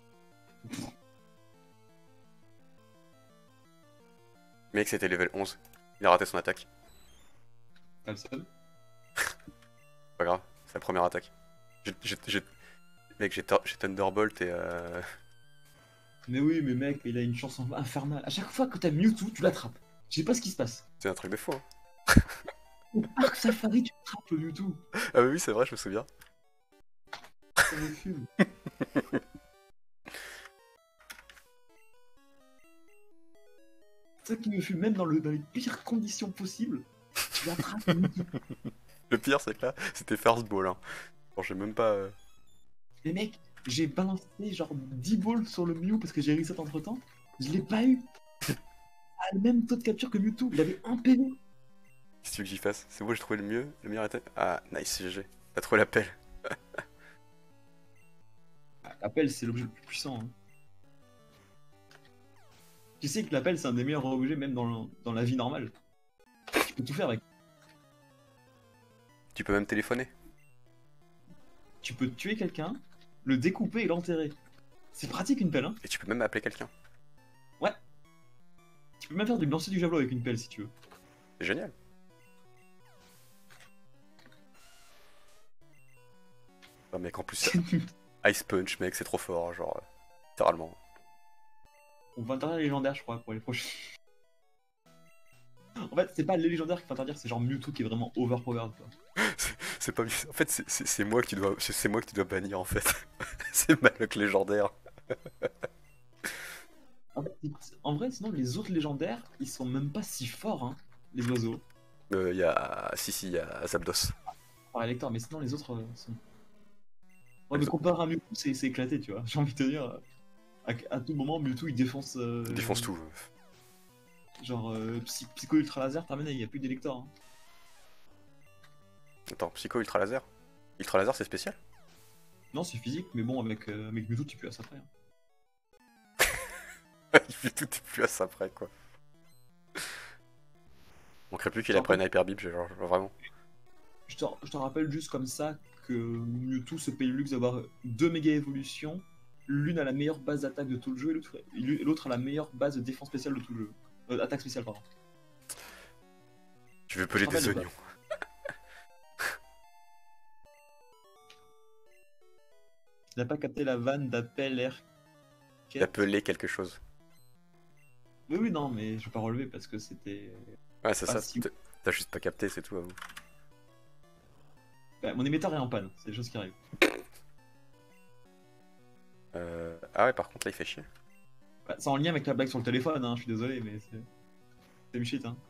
[SPEAKER 2] Mec, c'était level 11. Il a raté son attaque.
[SPEAKER 1] T'as le seul?
[SPEAKER 2] Pas grave, c'est la première attaque. Mec, j'ai Thunderbolt et
[SPEAKER 1] Mais oui, mais mec, il a une chance infernale. À chaque fois que t'as Mewtwo, tu l'attrapes. Je sais pas ce qui se passe.
[SPEAKER 2] c'est un truc de fou, hein.
[SPEAKER 1] Au Arc Safari, tu attrapes le Mewtwo.
[SPEAKER 2] Ah oui, c'est vrai, je me souviens.
[SPEAKER 1] Ça me fume. C'est ça qui me fume, même dans les pires conditions possibles. Tu l'attrapes le Mewtwo.
[SPEAKER 2] Le pire, c'est que là, c'était first ball, hein. Bon, j'ai même pas...
[SPEAKER 1] Mais mec, j'ai balancé genre 10 balls sur le Mew parce que j'ai reset entre temps. Je l'ai pas eu. À le même taux de capture que Mewtwo. Il avait un PV.
[SPEAKER 2] Qu'est-ce que tu veux que j'y fasse? C'est bon, j'ai trouvé le meilleur attaque. Ah, nice, GG. T'as trouvé la pelle.
[SPEAKER 1] L'appel, c'est l'objet le plus puissant. Hein. Tu sais que l'appel, c'est un des meilleurs objets, même dans la vie normale. Tu peux tout faire avec.
[SPEAKER 2] Tu peux même téléphoner.
[SPEAKER 1] Tu peux tuer quelqu'un, le découper et l'enterrer. C'est pratique une pelle, hein.
[SPEAKER 2] Et tu peux même appeler quelqu'un.
[SPEAKER 1] Ouais. Tu peux même faire du lancer du javelot avec une pelle si tu veux.
[SPEAKER 2] C'est génial. Non, mec, en plus, Ice Punch, mec, c'est trop fort, genre, littéralement.
[SPEAKER 1] On va interdire les légendaires, je crois, pour les prochains. En fait, c'est pas les légendaires qu'il faut interdire, c'est genre Mewtwo qui est vraiment overpowered, quoi.
[SPEAKER 2] C'est pas... En fait, c'est moi que tu dois... C'est moi que tu dois bannir, en fait. C'est Maloc légendaire.
[SPEAKER 1] En vrai, sinon, les autres légendaires, ils sont même pas si forts, hein, les oiseaux.
[SPEAKER 2] Y a... Si, y a Zapdos.
[SPEAKER 1] Par électeur, mais sinon, les autres sont. Ouais, mais comparé à Mewtwo, c'est éclaté, tu vois. J'ai envie de te dire, à tout moment, Mewtwo il défonce.
[SPEAKER 2] Il défonce tout.
[SPEAKER 1] Genre, Psycho Ultra Laser, terminé, il n'y a plus d'électeurs. Hein.
[SPEAKER 2] Attends, Psycho Ultra Laser? Ultra laser, c'est spécial?
[SPEAKER 1] Non, c'est physique, mais bon, avec Mewtwo, tu peux à ça après. Hein.
[SPEAKER 2] Il fait tout et plus à ça près, quoi. Manquerait plus
[SPEAKER 1] Je
[SPEAKER 2] qu'il
[SPEAKER 1] te
[SPEAKER 2] apprenne
[SPEAKER 1] rappelle,
[SPEAKER 2] Hyper Beam, genre, vraiment.
[SPEAKER 1] je te rappelle juste comme ça que Mewtwo se paye le luxe d'avoir deux méga évolutions. L'une a la meilleure base d'attaque de tout le jeu et l'autre a la meilleure base de défense spéciale de tout le jeu. Attaque spéciale, pardon.
[SPEAKER 2] Tu veux
[SPEAKER 1] Je te
[SPEAKER 2] peler
[SPEAKER 1] rappelle
[SPEAKER 2] des
[SPEAKER 1] de ça.
[SPEAKER 2] oignons.
[SPEAKER 1] Il n'a pas capté la vanne d'appel air.
[SPEAKER 2] D'appeler quelque chose.
[SPEAKER 1] Oui, oui, non, mais je vais pas relever parce que c'était
[SPEAKER 2] Ouais, c'est
[SPEAKER 1] pas
[SPEAKER 2] ça.
[SPEAKER 1] si.
[SPEAKER 2] T'as juste pas capté, c'est tout, à vous.
[SPEAKER 1] Bah, mon émetteur est en panne, c'est des choses qui arrivent.
[SPEAKER 2] Ah ouais, par contre, là, il fait chier.
[SPEAKER 1] Bah, c'est en lien avec la blague sur le téléphone, hein, je suis désolé, mais c'est shit, hein.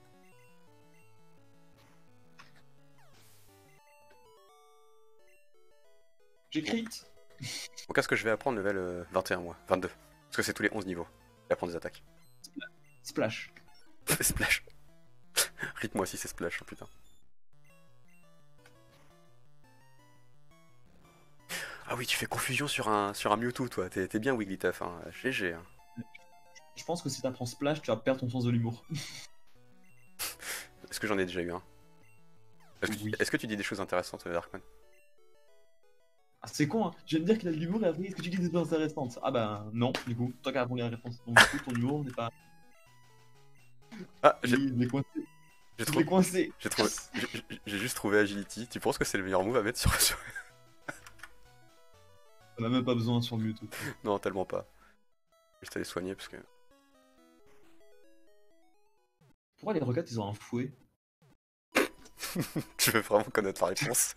[SPEAKER 1] J'écris.
[SPEAKER 2] Donc, est-ce que je vais apprendre level 21, moi? 22. Parce que c'est tous les 11 niveaux. J'apprends des attaques.
[SPEAKER 1] Splash.
[SPEAKER 2] Splash. Rythme-moi si c'est Splash, oh putain. Ah oui, tu fais confusion sur un Mewtwo, toi. T'es bien Wigglytuff, hein. GG, hein.
[SPEAKER 1] Je pense que si t'apprends Splash, tu vas perdre ton sens de l'humour.
[SPEAKER 2] Est-ce que j'en ai déjà eu un?
[SPEAKER 1] Oui.
[SPEAKER 2] Est-ce que tu dis des choses intéressantes, Darkman?
[SPEAKER 1] Ah, c'est con, hein. Je viens de dire qu'il a de l'humour et après, est-ce que tu dis des choses intéressantes? Ah bah non, du coup, toi qui as répondu à la réponse. Donc du coup, ton humour n'est pas.
[SPEAKER 2] Ah,
[SPEAKER 1] Oui, je l'ai coincé.
[SPEAKER 2] j'ai
[SPEAKER 1] Je l'ai
[SPEAKER 2] trouvé...
[SPEAKER 1] coincé.
[SPEAKER 2] J'ai trouvé... J'ai juste trouvé Agility. Tu penses que c'est le meilleur move à mettre sur...
[SPEAKER 1] On a même pas besoin sur Mewtwo.
[SPEAKER 2] Non, tellement pas. Juste aller soigner parce que...
[SPEAKER 1] Pourquoi les roquettes, ils ont un fouet?
[SPEAKER 2] Tu veux vraiment connaître la réponse?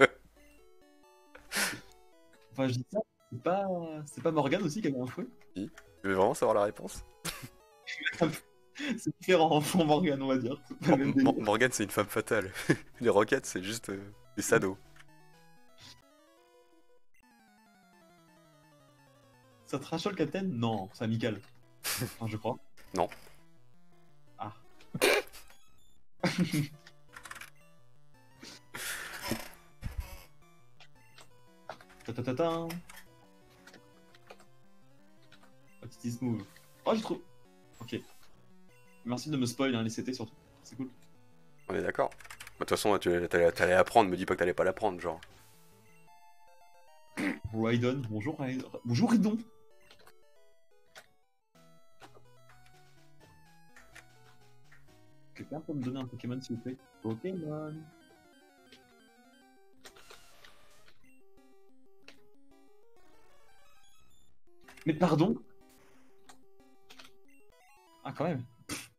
[SPEAKER 1] Enfin, je dis ça, c'est pas Morgane aussi qui avait un fouet?
[SPEAKER 2] Tu veux vraiment savoir la réponse?
[SPEAKER 1] C'est différent pour Morgane, on va dire. C'est pas le même délire.
[SPEAKER 2] Morgane, c'est une femme fatale. Les roquettes, c'est juste des sados.
[SPEAKER 1] Ça te rassure le capitaine? Non, c'est amical. Enfin, je crois.
[SPEAKER 2] Non.
[SPEAKER 1] Ah. Ta-ta-ta-ta. What is this move? Oh, j'ai trouvé. Ok. Merci de me spoil, hein, les CT surtout. C'est cool.
[SPEAKER 2] On est d'accord. De toute façon, t'allais apprendre, me dis pas que t'allais pas l'apprendre, genre.
[SPEAKER 1] Raidon, bonjour Raidon. Bonjour Ridon. Quelqu'un peut me donner un Pokémon s'il vous plaît? Pokémon. Mais pardon? Ah, quand même.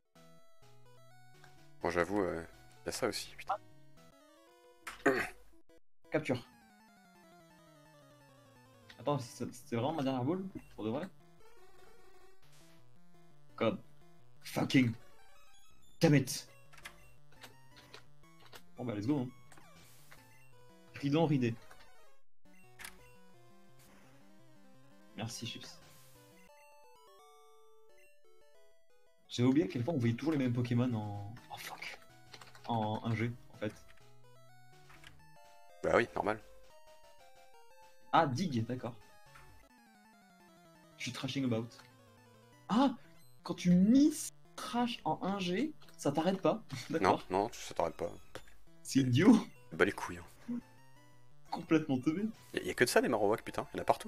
[SPEAKER 2] Bon, j'avoue, y a ça aussi, putain.
[SPEAKER 1] Capture. Attends, c'était vraiment ma dernière boule? Pour de vrai? God. Fucking. Damn it. Bon bah let's go. Hein. Ridon, ridé. Merci Chips. J'ai oublié à quelle fois on voyait toujours les mêmes Pokémon en... Oh fuck. En 1G en fait.
[SPEAKER 2] Bah oui, normal.
[SPEAKER 1] Ah, Dig, d'accord. Je suis trashing about. Ah, quand tu miss trash en 1G, ça t'arrête pas.
[SPEAKER 2] Non,
[SPEAKER 1] D'accord.
[SPEAKER 2] non, ça t'arrête pas.
[SPEAKER 1] C'est idiot.
[SPEAKER 2] Bah les couilles. Hein.
[SPEAKER 1] Complètement teubé.
[SPEAKER 2] Y a que de ça des Marowak, putain, y'en a partout.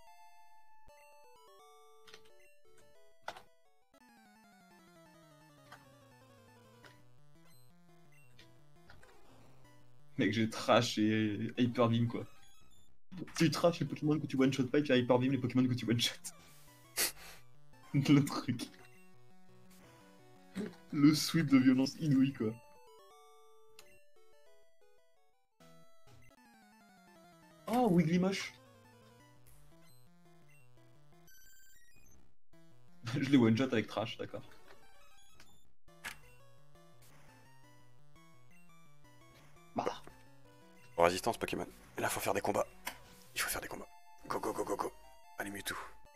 [SPEAKER 1] Mec, j'ai trash et Hyper Beam quoi. Si tu trash les Pokémon que tu one shot pas, et tu Hyper Beam les Pokémon que tu one shot. Le truc. Le sweep de violence inouïe quoi. Oh, Wiggly moche. Je l'ai one shot avec trash, d'accord. Bah.
[SPEAKER 2] En résistance Pokémon. Et là, faut faire des combats. Il faut faire des combats. Go, go, go, go, go. Allez, Mewtwo.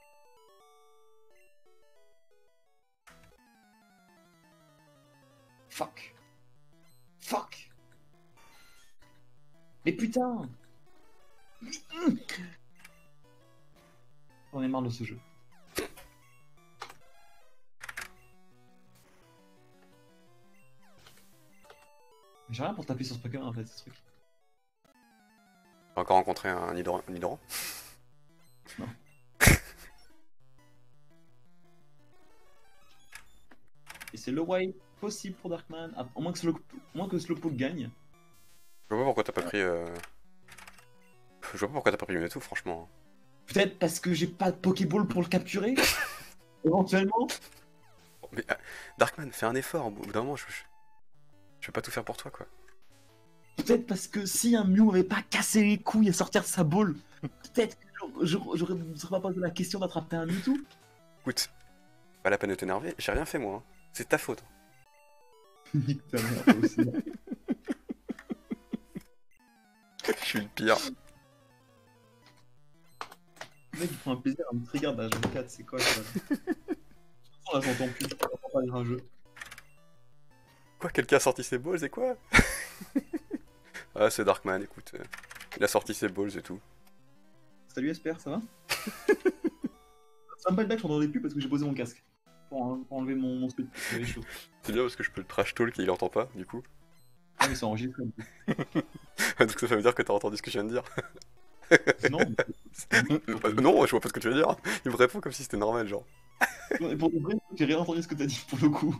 [SPEAKER 1] Fuck. Fuck. Mais putain. J'en ai marre de ce jeu. J'ai rien pour taper sur ce Pokémon en fait, ce truc.
[SPEAKER 2] T'as encore rencontré un Nidoran?
[SPEAKER 1] Non. Et c'est le way possible pour Darkman, au moins que Slowpoke gagne.
[SPEAKER 2] Je vois pas pourquoi t'as pas pris... Je vois pas pourquoi t'as pas pris Mewtwo, franchement.
[SPEAKER 1] Peut-être parce que j'ai pas de Pokéball pour le capturer. Éventuellement.
[SPEAKER 2] Mais Darkman, fais un effort, au bout d'un moment, je vais pas tout faire pour toi, quoi.
[SPEAKER 1] Peut-être parce que si un Mew m'avait pas cassé les couilles à sortir de sa boule, peut-être que j'aurais pas posé la question d'attraper un Mewtwo.
[SPEAKER 2] Écoute, pas la peine de t'énerver, j'ai rien fait, moi. Hein. C'est ta faute.
[SPEAKER 1] Nique ta mère, toi aussi.
[SPEAKER 2] Je suis le pire.
[SPEAKER 1] Le mec, il prend un plaisir à me trigger à 24, c'est quoi ça? Là, j'entends plus, je comprends pas lire un jeu.
[SPEAKER 2] Quoi, quelqu'un a sorti ses balls et quoi? Ah, c'est Darkman, écoute. Il a sorti ses balls et tout.
[SPEAKER 1] Salut Esper, ça va? Ça me pas le bac, je t'entendais plus parce que j'ai posé mon casque. Pour enlever mon speed, j'avais chaud.
[SPEAKER 2] C'est bien parce que je peux le trash talk et il entend pas, du coup.
[SPEAKER 1] Ah mais c'est enregistré.
[SPEAKER 2] Donc ça veut dire que t'as entendu ce que je viens de dire.
[SPEAKER 1] Non,
[SPEAKER 2] Non, je vois pas ce que tu veux dire. Il me répond comme si c'était normal, genre.
[SPEAKER 1] mais pour de vrai, j'ai rien entendu ce que t'as dit pour le coup.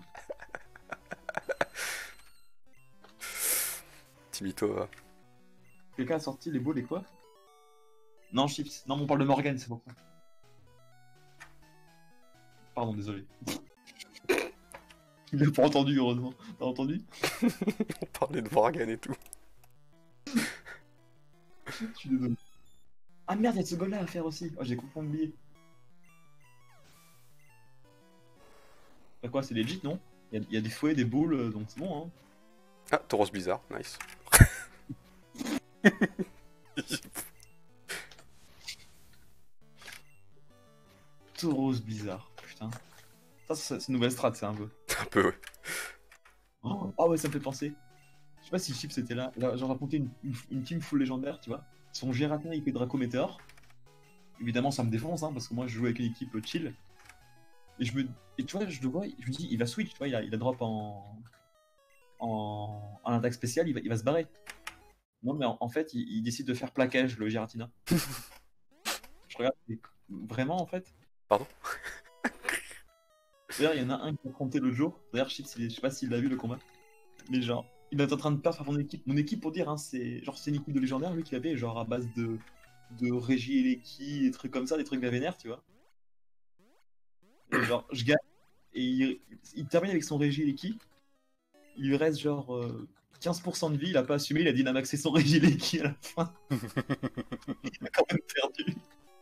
[SPEAKER 2] Timito, va.
[SPEAKER 1] Quelqu'un a sorti les balls et quoi? Non, Chips. Non, mais on parle de Morgan, c'est pour ça. Pardon, désolé. Il a pas entendu, heureusement. T'as entendu?
[SPEAKER 2] On parlait de Morgan et tout.
[SPEAKER 1] Je suis désolé. Ah merde, y'a ce goal là à faire aussi. Oh, j'ai complètement oublié. Bah quoi, c'est legit, non? Y a des fouets, des boules, donc c'est bon, hein.
[SPEAKER 2] Ah, Tauros bizarre, nice.
[SPEAKER 1] Tauros bizarre, putain. Ça, c'est une nouvelle strat, c'est un peu.
[SPEAKER 2] Un peu, ouais.
[SPEAKER 1] Oh, ah ouais, ça me fait penser. Je sais pas si Chips était là. Là, j'ai raconté une team full légendaire, tu vois. Son Giratina, il fait Draco Météor. Évidemment, ça me défonce, hein, parce que moi, je joue avec une équipe chill. Et tu vois, je le vois, je me dis, il va switch, tu vois, il a drop en attaque spéciale, il va se barrer. Non, mais en fait, il décide de faire plaquage, le Giratina. Je regarde, et vraiment, en fait.
[SPEAKER 2] Pardon?
[SPEAKER 1] D'ailleurs, il y en a un qui a affronté l'autre jour. D'ailleurs, Chips, je sais pas s'il a vu le combat. Mais genre, il est en train de perdre par mon équipe. Mon équipe, pour dire, hein, c'est une équipe de légendaire, lui, qu'il avait, genre, à base de Régie et Leki, des trucs comme ça, des trucs de la vénère, tu vois. Et genre, je gagne, et il termine avec son Régie et Leki. Il lui reste genre 15% de vie, il a pas assumé, il a dynamaxé son Régie et Leki à la fin. Il a quand même perdu.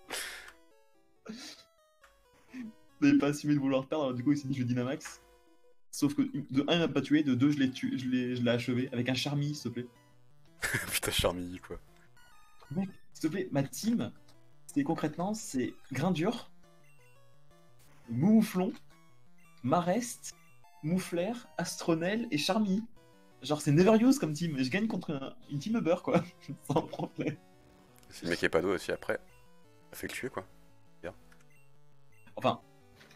[SPEAKER 1] Il n'avait pas assumé de vouloir perdre, alors du coup il s'est dit je dynamax. Sauf que de 1 il m'a pas tué, de 2 je l'ai tué, je l'ai achevé avec un Charmy s'il te plaît.
[SPEAKER 2] Putain, Charmilly, quoi.
[SPEAKER 1] Mec, s'il te plaît, ma team, c'est concrètement, c'est Grindure, Mouflon, Marest, Mouflair, Astronel et Charmy. Genre c'est never use comme team, et je gagne contre une team Uber quoi, sans problème.
[SPEAKER 2] Si le mec est pas d'eau aussi après, ça fait le tuer, quoi.
[SPEAKER 1] Enfin,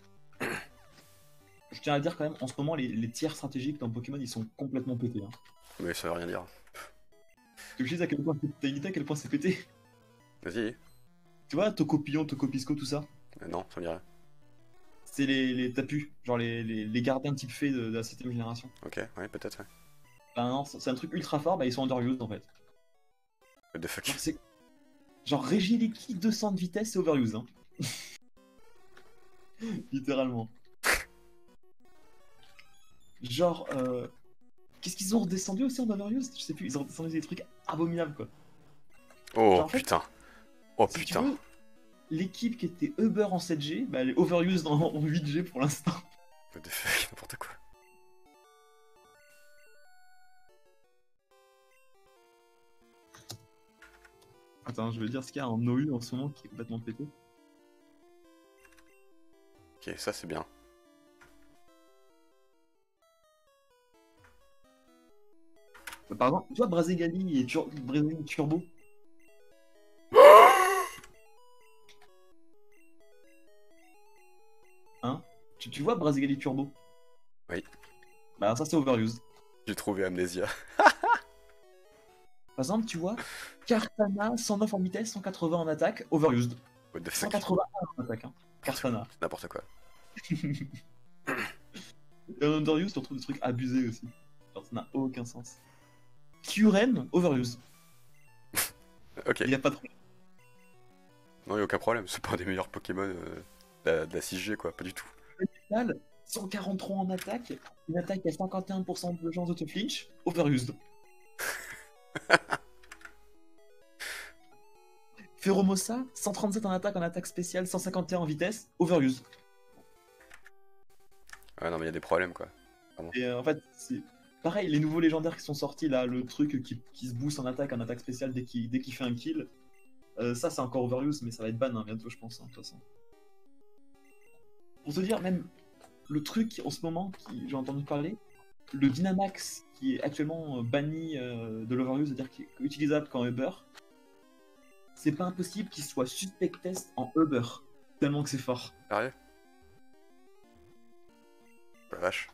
[SPEAKER 1] je tiens à dire quand même, en ce moment, les tiers stratégiques dans Pokémon, ils sont complètement pétés. Hein.
[SPEAKER 2] Mais ça veut rien dire.
[SPEAKER 1] Tu sais à quel point t'as une idée à quel point c'est pété?
[SPEAKER 2] Vas-y.
[SPEAKER 1] Tu vois, Tocopillon, Tocopisco, tout ça,
[SPEAKER 2] Non, ça me dit rien.
[SPEAKER 1] c'est les tapus, genre les gardiens type fée de la 7ème génération.
[SPEAKER 2] Ok, ouais, peut-être, ouais.
[SPEAKER 1] Bah non, c'est un truc ultra fort, bah ils sont underused en fait.
[SPEAKER 2] What the fuck.
[SPEAKER 1] Genre Regiliki 200 de vitesse, c'est overuse. Hein. Littéralement. Genre, qu'est-ce qu'ils ont redescendu aussi en overuse? Je sais plus, ils ont redescendu des trucs abominables quoi.
[SPEAKER 2] Oh
[SPEAKER 1] Genre, en fait,
[SPEAKER 2] putain. Oh
[SPEAKER 1] si tu
[SPEAKER 2] putain.
[SPEAKER 1] veux, l'équipe qui était Uber en 7G, bah elle est overuse en 8G pour l'instant.
[SPEAKER 2] What the fuck, n'importe quoi.
[SPEAKER 1] Attends, je vais dire ce qu'il y a en OU en ce moment qui est complètement pété.
[SPEAKER 2] Ok, ça c'est bien.
[SPEAKER 1] Par exemple, tu vois Brazegali et Brazegali Turbo. Tu vois Brasigali Turbo?
[SPEAKER 2] Oui.
[SPEAKER 1] Bah ça c'est overused.
[SPEAKER 2] J'ai trouvé Amnesia.
[SPEAKER 1] Par exemple, tu vois, Kartana, 109 en vitesse, 180 en attaque, overused.
[SPEAKER 2] What the fuck.
[SPEAKER 1] 181 en attaque, hein. Kartana.
[SPEAKER 2] C'est n'importe quoi.
[SPEAKER 1] Et en underused, tu retrouves des trucs abusés aussi. Genre, ça n'a aucun sens. Kyurem, overused.
[SPEAKER 2] Ok.
[SPEAKER 1] Il n'y a pas de problème.
[SPEAKER 2] Non, y'a aucun problème. C'est pas un des meilleurs Pokémon de la 6G, quoi. Pas du tout.
[SPEAKER 1] Final, 143 en attaque, une attaque à 51% de chance de te flinch, overused. Feromosa, 137 en attaque spéciale, 151 en vitesse, overused.
[SPEAKER 2] Ah non, mais y'a des problèmes, quoi.
[SPEAKER 1] Et en fait, c'est pareil, les nouveaux légendaires qui sont sortis là, le truc qui se booste en attaque spéciale dès qu'il fait un kill, ça c'est encore overuse, mais ça va être ban hein, bientôt, je pense, hein, de toute façon. Pour te dire, même le truc en ce moment, qui j'ai entendu parler, le Dynamax qui est actuellement banni de l'overuse, c'est-à-dire qui est utilisable qu'en Uber, c'est pas impossible qu'il soit suspect test en Uber, tellement que c'est fort.
[SPEAKER 2] Sérieux? Oh la vache.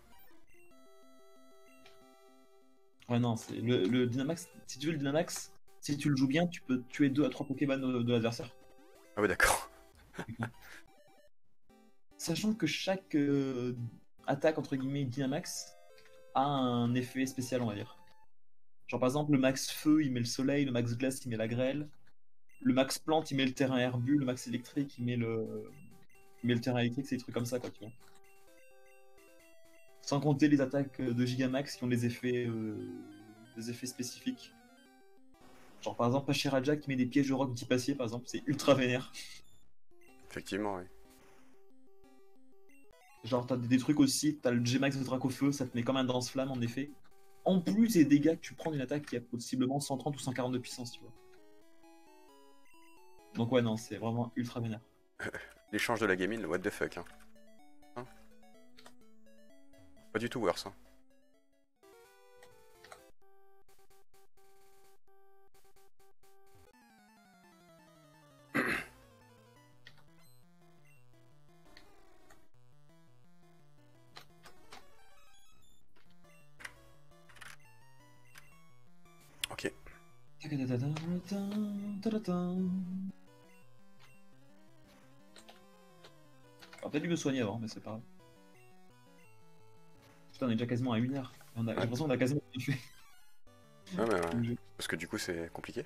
[SPEAKER 1] Ouais, non, c'est le Dynamax, si tu veux le Dynamax, si tu le joues bien, tu peux tuer 2 à 3 Pokémon de l'adversaire.
[SPEAKER 2] Ah ouais, d'accord.
[SPEAKER 1] Sachant que chaque attaque entre guillemets Dynamax a un effet spécial, on va dire. Genre par exemple, le max feu il met le soleil, le max glace il met la grêle, le max plante il met le terrain herbu, le max électrique il met le terrain électrique, c'est des trucs comme ça quoi, tu vois. Sans compter les attaques de Gigamax qui ont des effets spécifiques. Genre par exemple Pachiraja qui met des pièges de roc type acier par exemple, c'est ultra vénère.
[SPEAKER 2] Effectivement, oui.
[SPEAKER 1] Genre t'as des trucs aussi, t'as le G-Max de Dracofeu, ça te met comme un danse-flamme en effet. En plus des dégâts que tu prends d'une attaque qui a possiblement 130 ou 140 de puissance, tu vois. Donc ouais non, c'est vraiment ultra vénère.
[SPEAKER 2] L'échange de la gamine, what the fuck, hein. Pas du tout worse, hein. Ok.
[SPEAKER 1] Alors peut-être dû me soigner avant, mais c'est pas grave. Putain, on est déjà quasiment à 1 heure. J'ai l'impression qu'on a quasiment tout fait.
[SPEAKER 2] Ouais, mais ouais. Parce que du coup, c'est compliqué.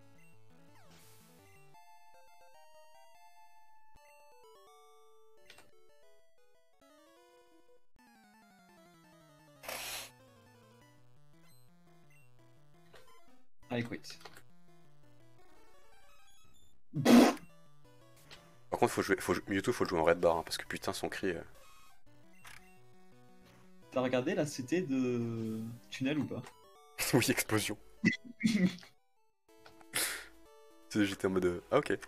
[SPEAKER 1] Allez, quit.
[SPEAKER 2] Par contre, Mewtwo, faut le jouer en red bar, hein, parce que putain, son cri.
[SPEAKER 1] T'as regardé la CT de Tunnel ou pas?
[SPEAKER 2] Oui, explosion. J'étais en mode. Ah, ok.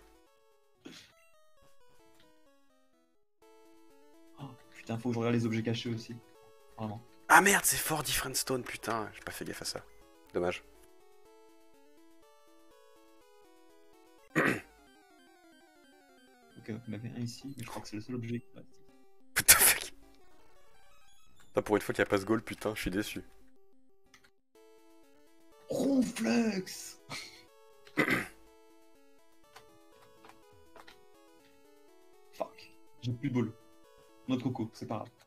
[SPEAKER 1] Oh, putain, faut que je regarde les objets cachés aussi. Vraiment.
[SPEAKER 2] Ah merde, c'est fort Different Stone, putain, j'ai pas fait gaffe à ça. Dommage.
[SPEAKER 1] Ok, donc il y en avait un ici, mais je crois que c'est le seul objet qui reste.
[SPEAKER 2] What the fuck. Putain, pour une fois qu'il n'y a pas ce goal, putain, je suis déçu.
[SPEAKER 1] Ronflex. Fuck. J'ai plus de bol. Notre coco, c'est pas grave.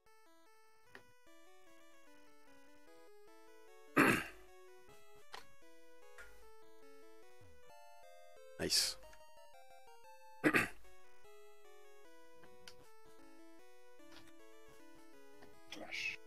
[SPEAKER 2] Nice.
[SPEAKER 1] Trash.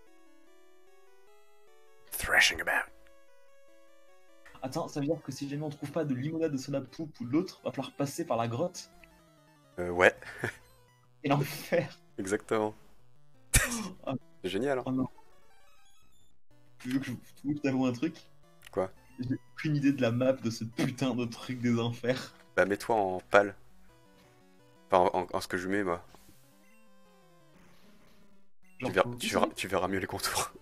[SPEAKER 2] Thrashing about.
[SPEAKER 1] Attends, ça veut dire que si jamais on trouve pas de limonade de soda poupe ou de l'autre, va falloir passer par la grotte.
[SPEAKER 2] Ouais,
[SPEAKER 1] Et l'enfer.
[SPEAKER 2] exactement.
[SPEAKER 1] Ah,
[SPEAKER 2] C'est génial, hein.
[SPEAKER 1] oh non. Tu veux que je t'avoue un truc?
[SPEAKER 2] Quoi?
[SPEAKER 1] J'ai aucune idée de la map de ce putain de truc des enfers.
[SPEAKER 2] Bah, mets-toi en pâle. Enfin, en ce que je mets, moi.
[SPEAKER 1] Genre,
[SPEAKER 2] Tu verras mieux les contours.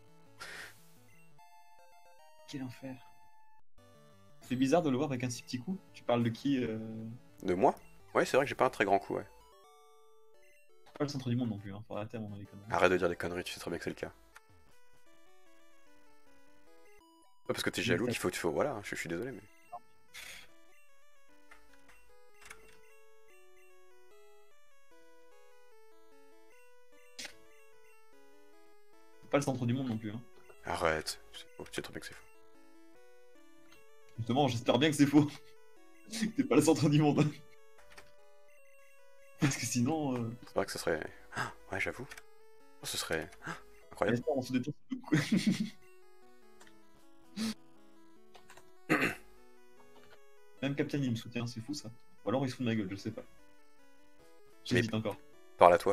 [SPEAKER 1] Quel enfer. C'est bizarre de le voir avec un si petit coup. Tu parles de qui
[SPEAKER 2] De moi? Ouais, c'est vrai que j'ai pas un très grand coup, ouais.
[SPEAKER 1] Pas le centre du monde non plus, hein. Faut arrêter à mon avis quand même.
[SPEAKER 2] Arrête de dire des conneries, tu sais très bien que c'est le cas. Pas parce que t'es jaloux qu'il faut... Voilà, je suis désolé, mais...
[SPEAKER 1] Pas le centre du monde non plus, hein.
[SPEAKER 2] Arrête, c'est faux, tu sais très bien que c'est faux.
[SPEAKER 1] Justement, j'espère bien que c'est faux. Que t'es pas le centre du monde. Parce que sinon...
[SPEAKER 2] C'est vrai que ce serait... Ah, ouais, j'avoue. Oh, ce serait... Ah, incroyable.
[SPEAKER 1] J'espère on se détend. Même Captain il me soutient, c'est fou ça. Ou alors il se fout de ma gueule, je sais pas. J'hésite encore.
[SPEAKER 2] Parle à toi.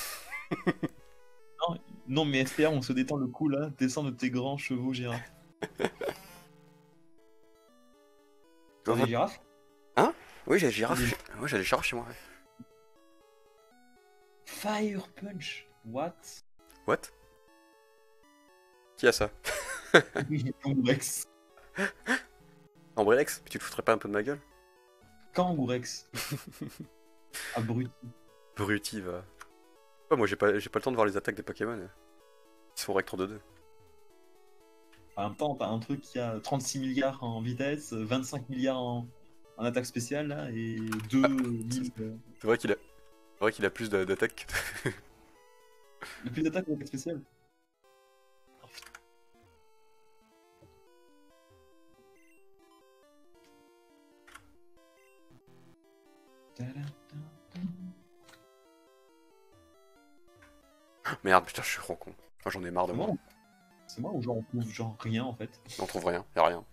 [SPEAKER 1] Non mais SPR on se détend le cou là, descends de tes grands chevaux girafes. T'as des girafes?
[SPEAKER 2] Hein? Oui, j'ai des girafes. Ouais, j'ai des girafes chez moi. Ouais.
[SPEAKER 1] Fire Punch. What?
[SPEAKER 2] What? Qui a ça?
[SPEAKER 1] Kangourex.
[SPEAKER 2] Ambrex? Tu te foutrais pas un peu de ma gueule?
[SPEAKER 1] Kangourex. Abruti.
[SPEAKER 2] Bruti, va. Oh, moi j'ai pas le temps de voir les attaques des Pokémon. Ils se font recto de 2.
[SPEAKER 1] En même temps, t'as un truc qui a 36 milliards en vitesse, 25 milliards en attaque spéciale là, et 2000.
[SPEAKER 2] C'est vrai qu'il a plus d'attaques que...
[SPEAKER 1] Il y a plus d'attaque en attaque spéciale.
[SPEAKER 2] Merde, putain, je suis trop con. Enfin, j'en ai marre de moi.
[SPEAKER 1] C'est moi ou genre on trouve genre rien en fait?
[SPEAKER 2] On trouve rien, y'a rien.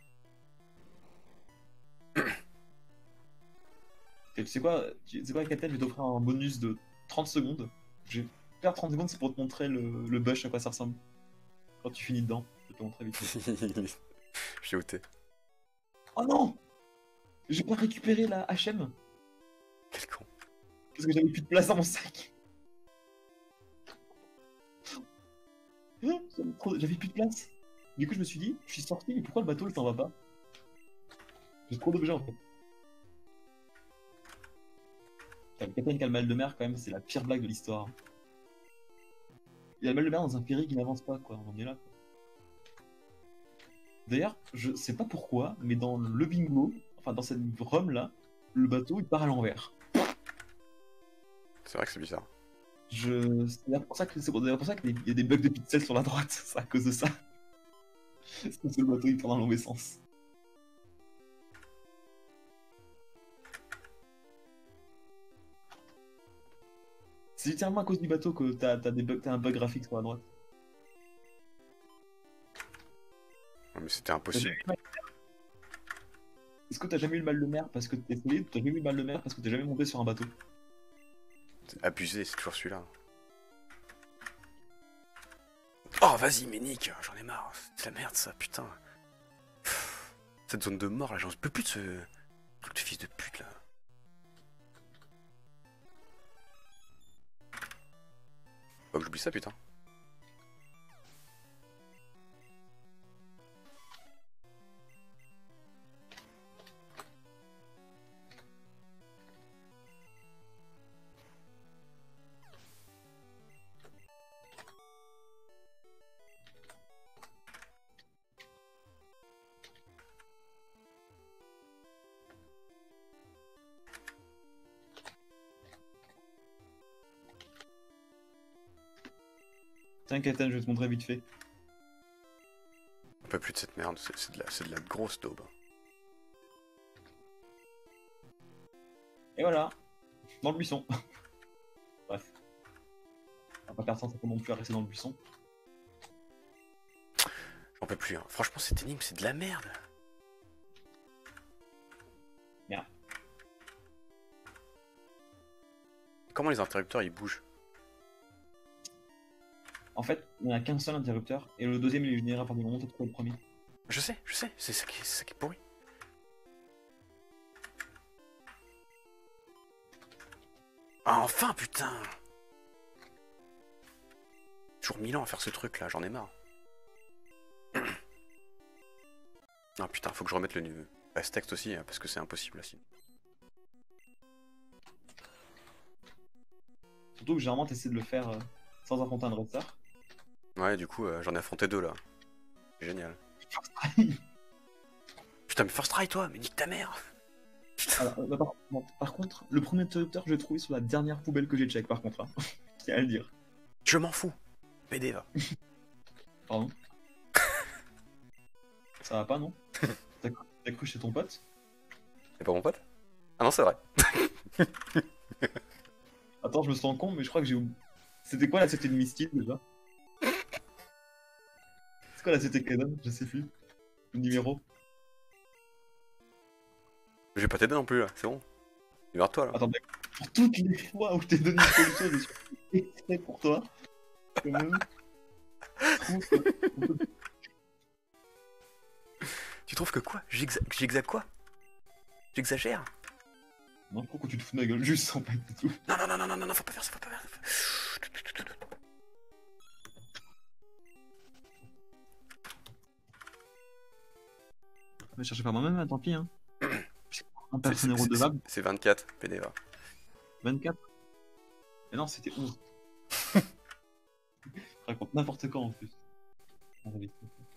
[SPEAKER 1] Et tu sais quoi, Katel, je vais t'offrir un bonus de 30 secondes. Je vais faire 30 secondes, c'est pour te montrer le bush, à quoi ça ressemble. Quand tu finis dedans, je vais te montrer vite fait.
[SPEAKER 2] Je sais où t'es.
[SPEAKER 1] Oh non! J'ai pas récupéré la HM
[SPEAKER 2] Quel con.
[SPEAKER 1] parce que j'avais plus de place dans mon sac. J'avais plus de place. Du coup, je me suis dit, je suis sorti, mais pourquoi le bateau il s'en va pas? J'ai trop d'objets en fait. Le capitaine qui a le mal de mer, quand même, c'est la pire blague de l'histoire. Il a le mal de mer dans un ferry qui n'avance pas, quoi. On est là. D'ailleurs, je sais pas pourquoi, mais dans le bingo, enfin dans cette Rome là, le bateau il part à l'envers.
[SPEAKER 2] C'est vrai que c'est bizarre.
[SPEAKER 1] C'est d'ailleurs pour ça qu'il y a des bugs de pixels sur la droite, c'est à cause de ça. Parce que le bateau il part dans le mauvais sens. C'est littéralement à cause du bateau que t'as un bug graphique sur la droite.
[SPEAKER 2] Non, mais c'était impossible.
[SPEAKER 1] Est-ce que t'as jamais eu le mal de mer parce que t'es essayé, ou t'as jamais eu le mal de mer parce que t'es jamais monté sur un bateau?
[SPEAKER 2] C'est abusé, c'est toujours celui-là. Oh, vas-y, mais nique, j'en ai marre. C'est la merde, ça, putain. Pff, cette zone de mort, là, j'en peux plus de ce truc de fils de pute, là. Faut que j'oublie ça, putain.
[SPEAKER 1] T'inquiète, je vais te montrer vite fait.
[SPEAKER 2] On peut plus de cette merde, c'est de la grosse daube.
[SPEAKER 1] Et voilà, dans le buisson. Bref. On va pas perdre temps non plus à rester dans le buisson.
[SPEAKER 2] J'en peux plus, hein. Franchement, cette énigme, c'est de la merde.
[SPEAKER 1] Merde.
[SPEAKER 2] Comment les interrupteurs, ils bougent?
[SPEAKER 1] En fait, il n'y en a qu'un seul interrupteur, et le deuxième il est généré à partir du moment où t'as trouvé le premier.
[SPEAKER 2] Je sais, c'est ça qui est pourri. Ah, enfin, putain! Toujours 1000 ans à faire ce truc là, j'en ai marre. Ah putain, faut que je remette le texte aussi, hein, parce que c'est impossible là sinon.
[SPEAKER 1] Surtout que généralement, t'essaies de le faire sans affronter un dresseur.
[SPEAKER 2] Ouais, du coup, j'en ai affronté 2 là. C'est génial. Putain, mais first try toi, mais nique ta mère.
[SPEAKER 1] Alors, par contre, le premier interrupteur, je l'ai trouvé sur la dernière poubelle que j'ai check, par contre. Hein. C'est à le dire.
[SPEAKER 2] Je m'en fous. PD va.
[SPEAKER 1] Pardon. Ça va pas, non? T'as cru chez ton pote?
[SPEAKER 2] C'est pas mon pote? Ah non, c'est vrai.
[SPEAKER 1] Attends, je me sens con, mais je crois que j'ai oublié. C'était quoi la CT de Misty déjà? C'est quoi la CT Kaden? Je sais plus. Le numéro?
[SPEAKER 2] Je vais pas t'aider non plus là, c'est bon. Libère-toi là.
[SPEAKER 1] Attends, mec, pour toutes les fois où je t'ai donné une solution, je suis exprès pour toi. Quand même.
[SPEAKER 2] Tu trouves que quoi? J'exagère quoi? J'exagère?
[SPEAKER 1] Non, je crois que tu te fous de ma gueule, juste en fait, c'est tout.
[SPEAKER 2] Non, non, non, non, non, non, non, faut pas faire ça, faut pas faire ça.
[SPEAKER 1] Je vais chercher par moi-même, hein, tant pis. Hein. Un personne est redevable.
[SPEAKER 2] C'est 24, PD va.
[SPEAKER 1] 24. Mais non, c'était 11. Je raconte n'importe quoi en plus. En réalité.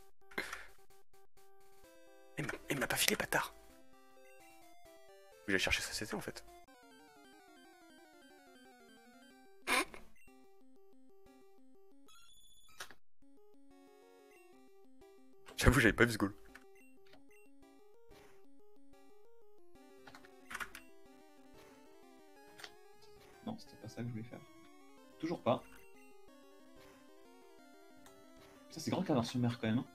[SPEAKER 2] Il me l'a pas filé, bâtard. Je vais chercher sa CT en fait. J'avoue, j'avais pas vu ce goal.
[SPEAKER 1] Non, c'était pas ça que je voulais faire. Toujours pas. Ça, c'est grand Caverne-sur-Mer quand même. Hein.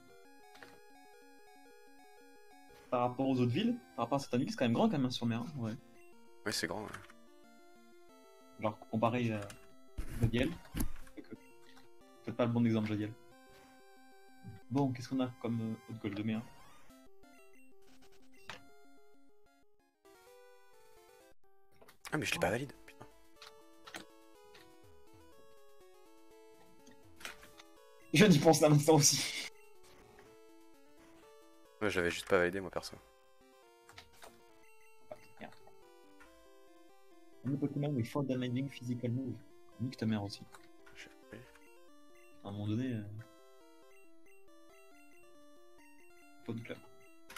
[SPEAKER 1] Par rapport aux autres villes, par rapport à cette ville, c'est quand même grand Caverne-sur-Mer. Hein, ouais.
[SPEAKER 2] Ouais, c'est grand, ouais.
[SPEAKER 1] Genre, comparé à Jadiel. Peut-être pas le bon exemple, Jadiel. Bon, qu'est-ce qu'on a comme autre goal de mer?
[SPEAKER 2] Ah, mais je l'ai pas valide, putain.
[SPEAKER 1] Je n'y pense à l'instant aussi.
[SPEAKER 2] Ouais, j'avais juste pas validé moi perso.
[SPEAKER 1] Un Pokémon with 4 damaging physical move. Nique ta mère aussi. À un moment donné. Pas de club.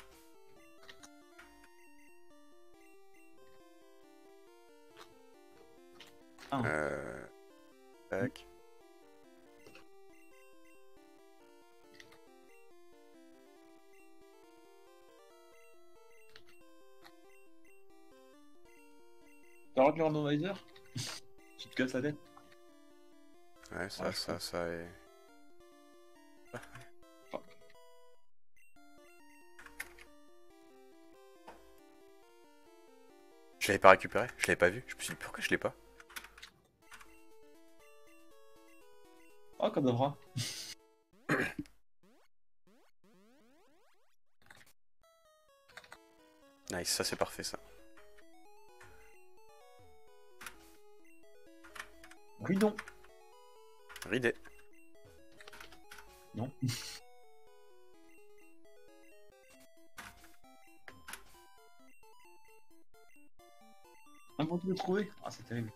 [SPEAKER 1] Ah.
[SPEAKER 2] Tac.
[SPEAKER 1] T'as retenu le randomizer? Tu te casses la tête?
[SPEAKER 2] Ouais, ça,
[SPEAKER 1] Ouais,
[SPEAKER 2] ça est... Je l'avais pas récupéré, je l'avais pas vu. Je me suis dit pourquoi je l'ai pas.
[SPEAKER 1] Oh, Kadabra.
[SPEAKER 2] Nice, ça c'est parfait ça.
[SPEAKER 1] Ridon.
[SPEAKER 2] Ridé.
[SPEAKER 1] Non. Un bon de le trouver. Ah, c'est terrible.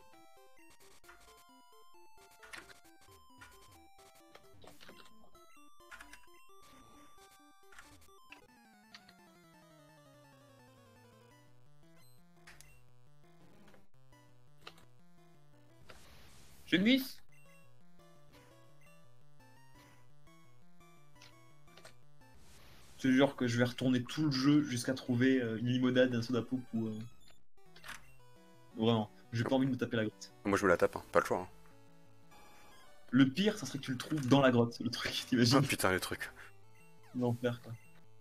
[SPEAKER 1] Je glisse. Je te jure que je vais retourner tout le jeu jusqu'à trouver une limonade, un soda pop ou... Vraiment, j'ai pas envie de me taper la grotte.
[SPEAKER 2] Moi je me la tape, hein. Pas le choix. Hein.
[SPEAKER 1] Le pire, ça serait que tu le trouves dans la grotte, le truc, t'imagines?
[SPEAKER 2] Oh putain le truc.
[SPEAKER 1] L'enfer, quoi.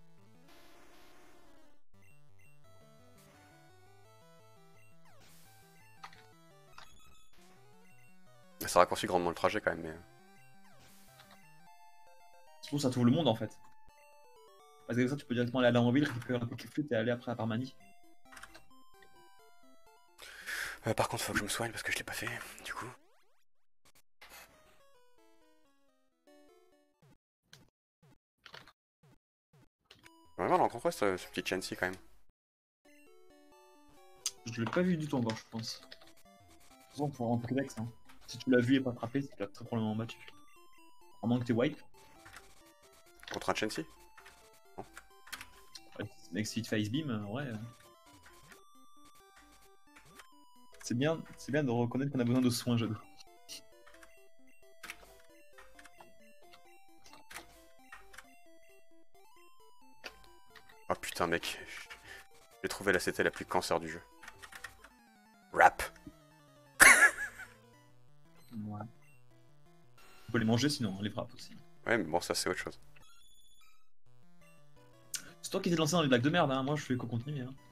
[SPEAKER 2] Ça raccourcit grandement le trajet quand même, mais...
[SPEAKER 1] Je trouve que ça t'ouvre le monde, en fait. Parce que comme ça, tu peux directement aller à Laranville, récupérer un Pokéflute et aller après à Parmanie.
[SPEAKER 2] Par contre, faut que je me soigne parce que je l'ai pas fait, du coup. Vraiment, on a rencontré ce petit Chansey quand même.
[SPEAKER 1] Je l'ai pas vu du tout encore, je pense. De toute façon, pour un Pokédex, hein. Si tu l'as vu et pas frappé, c'est que tu l'as très probablement battu. À moins que t'es wipe.
[SPEAKER 2] Contre un Chensi?
[SPEAKER 1] Ouais, mec, si tu fais Ice Beam, ouais. C'est bien de reconnaître qu'on a besoin de soins, Jado.
[SPEAKER 2] Oh putain, mec. J'ai trouvé la CT la plus cancer du jeu. Rap.
[SPEAKER 1] Ouais. On peut les manger sinon, on les frappe aussi.
[SPEAKER 2] Ouais, mais bon, ça c'est autre chose.
[SPEAKER 1] C'est toi qui t'es lancé dans les blagues de merde, hein. Moi je fais qu'au continuer. Hein.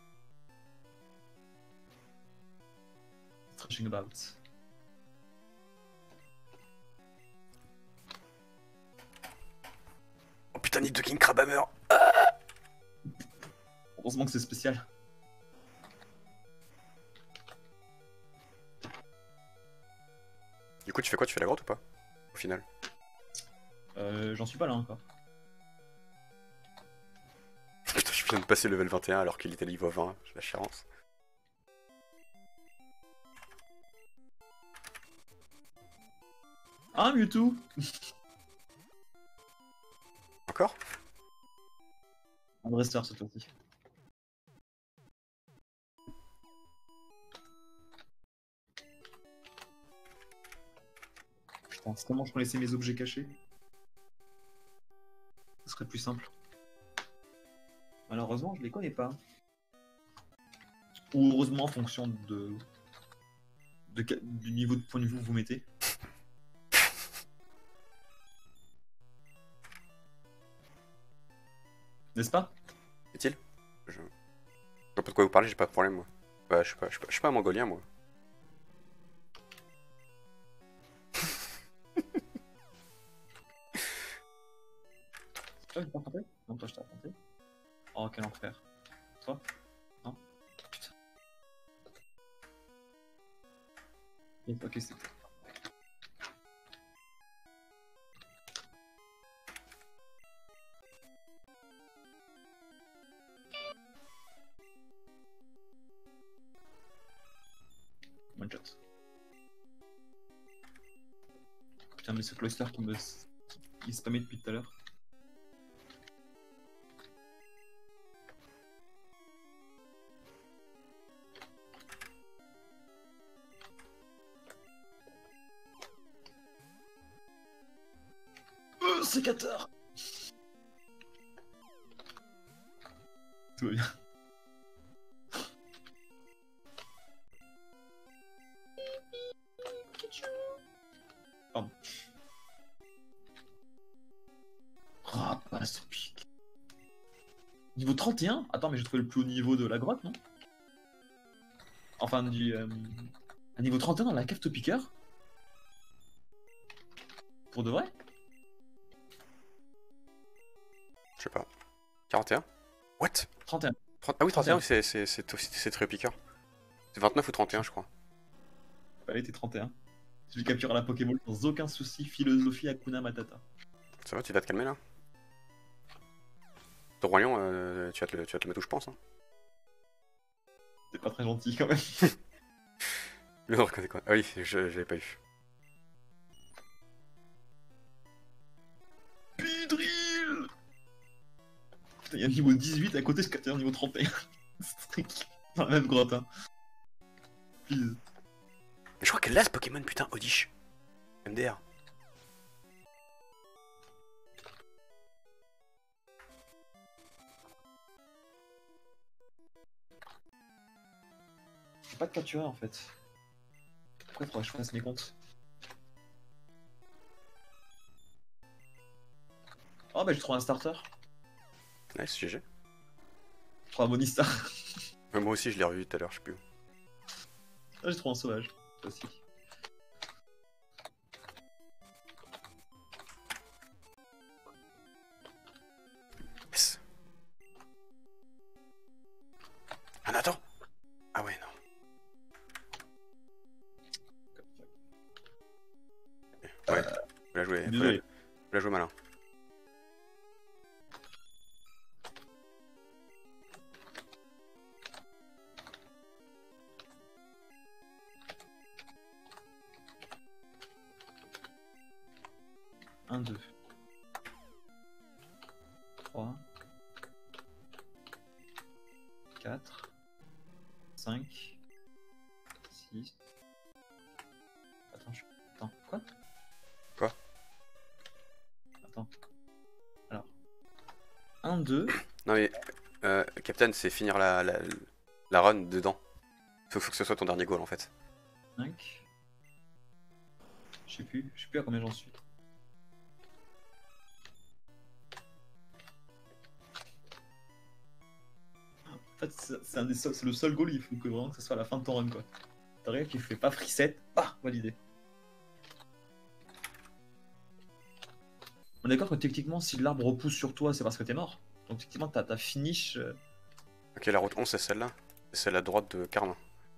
[SPEAKER 1] Thrashing about.
[SPEAKER 2] Oh putain, Nid de King Crabhammer.
[SPEAKER 1] Heureusement que c'est spécial.
[SPEAKER 2] Du coup, tu fais quoi? Tu fais la grotte ou pas? Au final.
[SPEAKER 1] J'en suis pas là encore.
[SPEAKER 2] Putain, je viens de passer level 21 alors qu'il était niveau 20. J'ai la chérance.
[SPEAKER 1] Ah, Mewtwo.
[SPEAKER 2] Encore?
[SPEAKER 1] Un dresseur cette fois-ci. Putain, c'est comment je peux laisser mes objets cachés? Ce serait plus simple. Malheureusement, je les connais pas. Ou heureusement en fonction du niveau de point de vue que vous mettez. N'est-ce pas?
[SPEAKER 2] Est-il? Je vois pas de quoi vous parlez, j'ai pas de problème moi. Bah, je suis pas un mongolien moi.
[SPEAKER 1] Toi, je t'ai affronté? Non, toi, je t'ai affronté. Oh, quel enfer. Toi? Non? Putain. Ok, c'est. One shot. Putain, mais ce Cloyster qui spammait depuis tout à l'heure. Sécateur. Tout va bien. Pardon. Ah, pas ce pic. Niveau 31? Attends, mais j'ai trouvé le plus haut niveau de la grotte, non? Enfin, un niveau 31 dans la cave Topiqueur? Pour de vrai?
[SPEAKER 2] Je sais pas. 41? What?
[SPEAKER 1] 31.
[SPEAKER 2] Ah oui, 31, c'est très piqueur. C'est 29 ou 31, je crois.
[SPEAKER 1] Fallait t'es 31. Je l'ai capturé à la Pokéball sans aucun souci. Philosophie Hakuna Matata.
[SPEAKER 2] Ça va, tu vas te calmer là? Ton Roi Lion, tu vas te le mettre où je pense. Hein.
[SPEAKER 1] C'est pas très gentil quand même.
[SPEAKER 2] Mais non, quoi. Ah oui, je l'avais pas eu.
[SPEAKER 1] Pidril. Putain, il y a un niveau 18 à côté, ce capteur niveau 31. Strict. Dans la même grotte, hein. Please.
[SPEAKER 2] Mais je crois qu'elle l'a ce Pokémon, putain, Oddish. MDR.
[SPEAKER 1] J'ai pas de captureur en fait. Pourquoi faudrait que je fasse mes comptes? Oh bah j'ai trouvé un starter.
[SPEAKER 2] Nice, GG.
[SPEAKER 1] J'ai trouvé un Bonistar.
[SPEAKER 2] Moi aussi, je l'ai revu tout à l'heure, je sais plus où.
[SPEAKER 1] Ah, j'ai trouvé un sauvage. Aussi.
[SPEAKER 2] Yes. Ah non, attends. Ah ouais, non. Ouais, faut la jouer.
[SPEAKER 1] Désolé.
[SPEAKER 2] Faut la jouer malin.
[SPEAKER 1] 1, 2. 3. 4. 5. 6. Attends, Attends, quoi?
[SPEAKER 2] Quoi?
[SPEAKER 1] Attends. Alors. 1, 2.
[SPEAKER 2] Non mais, Captain, c'est finir la run dedans. Faut que ce soit ton dernier goal en fait.
[SPEAKER 1] 5. Je sais plus à combien j'en suis. En fait, c'est le seul goal, il faut que vraiment que ce soit à la fin de ton run quoi. T'arrives, tu fais pas free set, validé. On est d'accord que techniquement, si l'arbre repousse sur toi, c'est parce que t'es mort. Donc techniquement, t'as finish.
[SPEAKER 2] Ok, la route 11 c'est celle-là. C'est celle à droite de Carmin.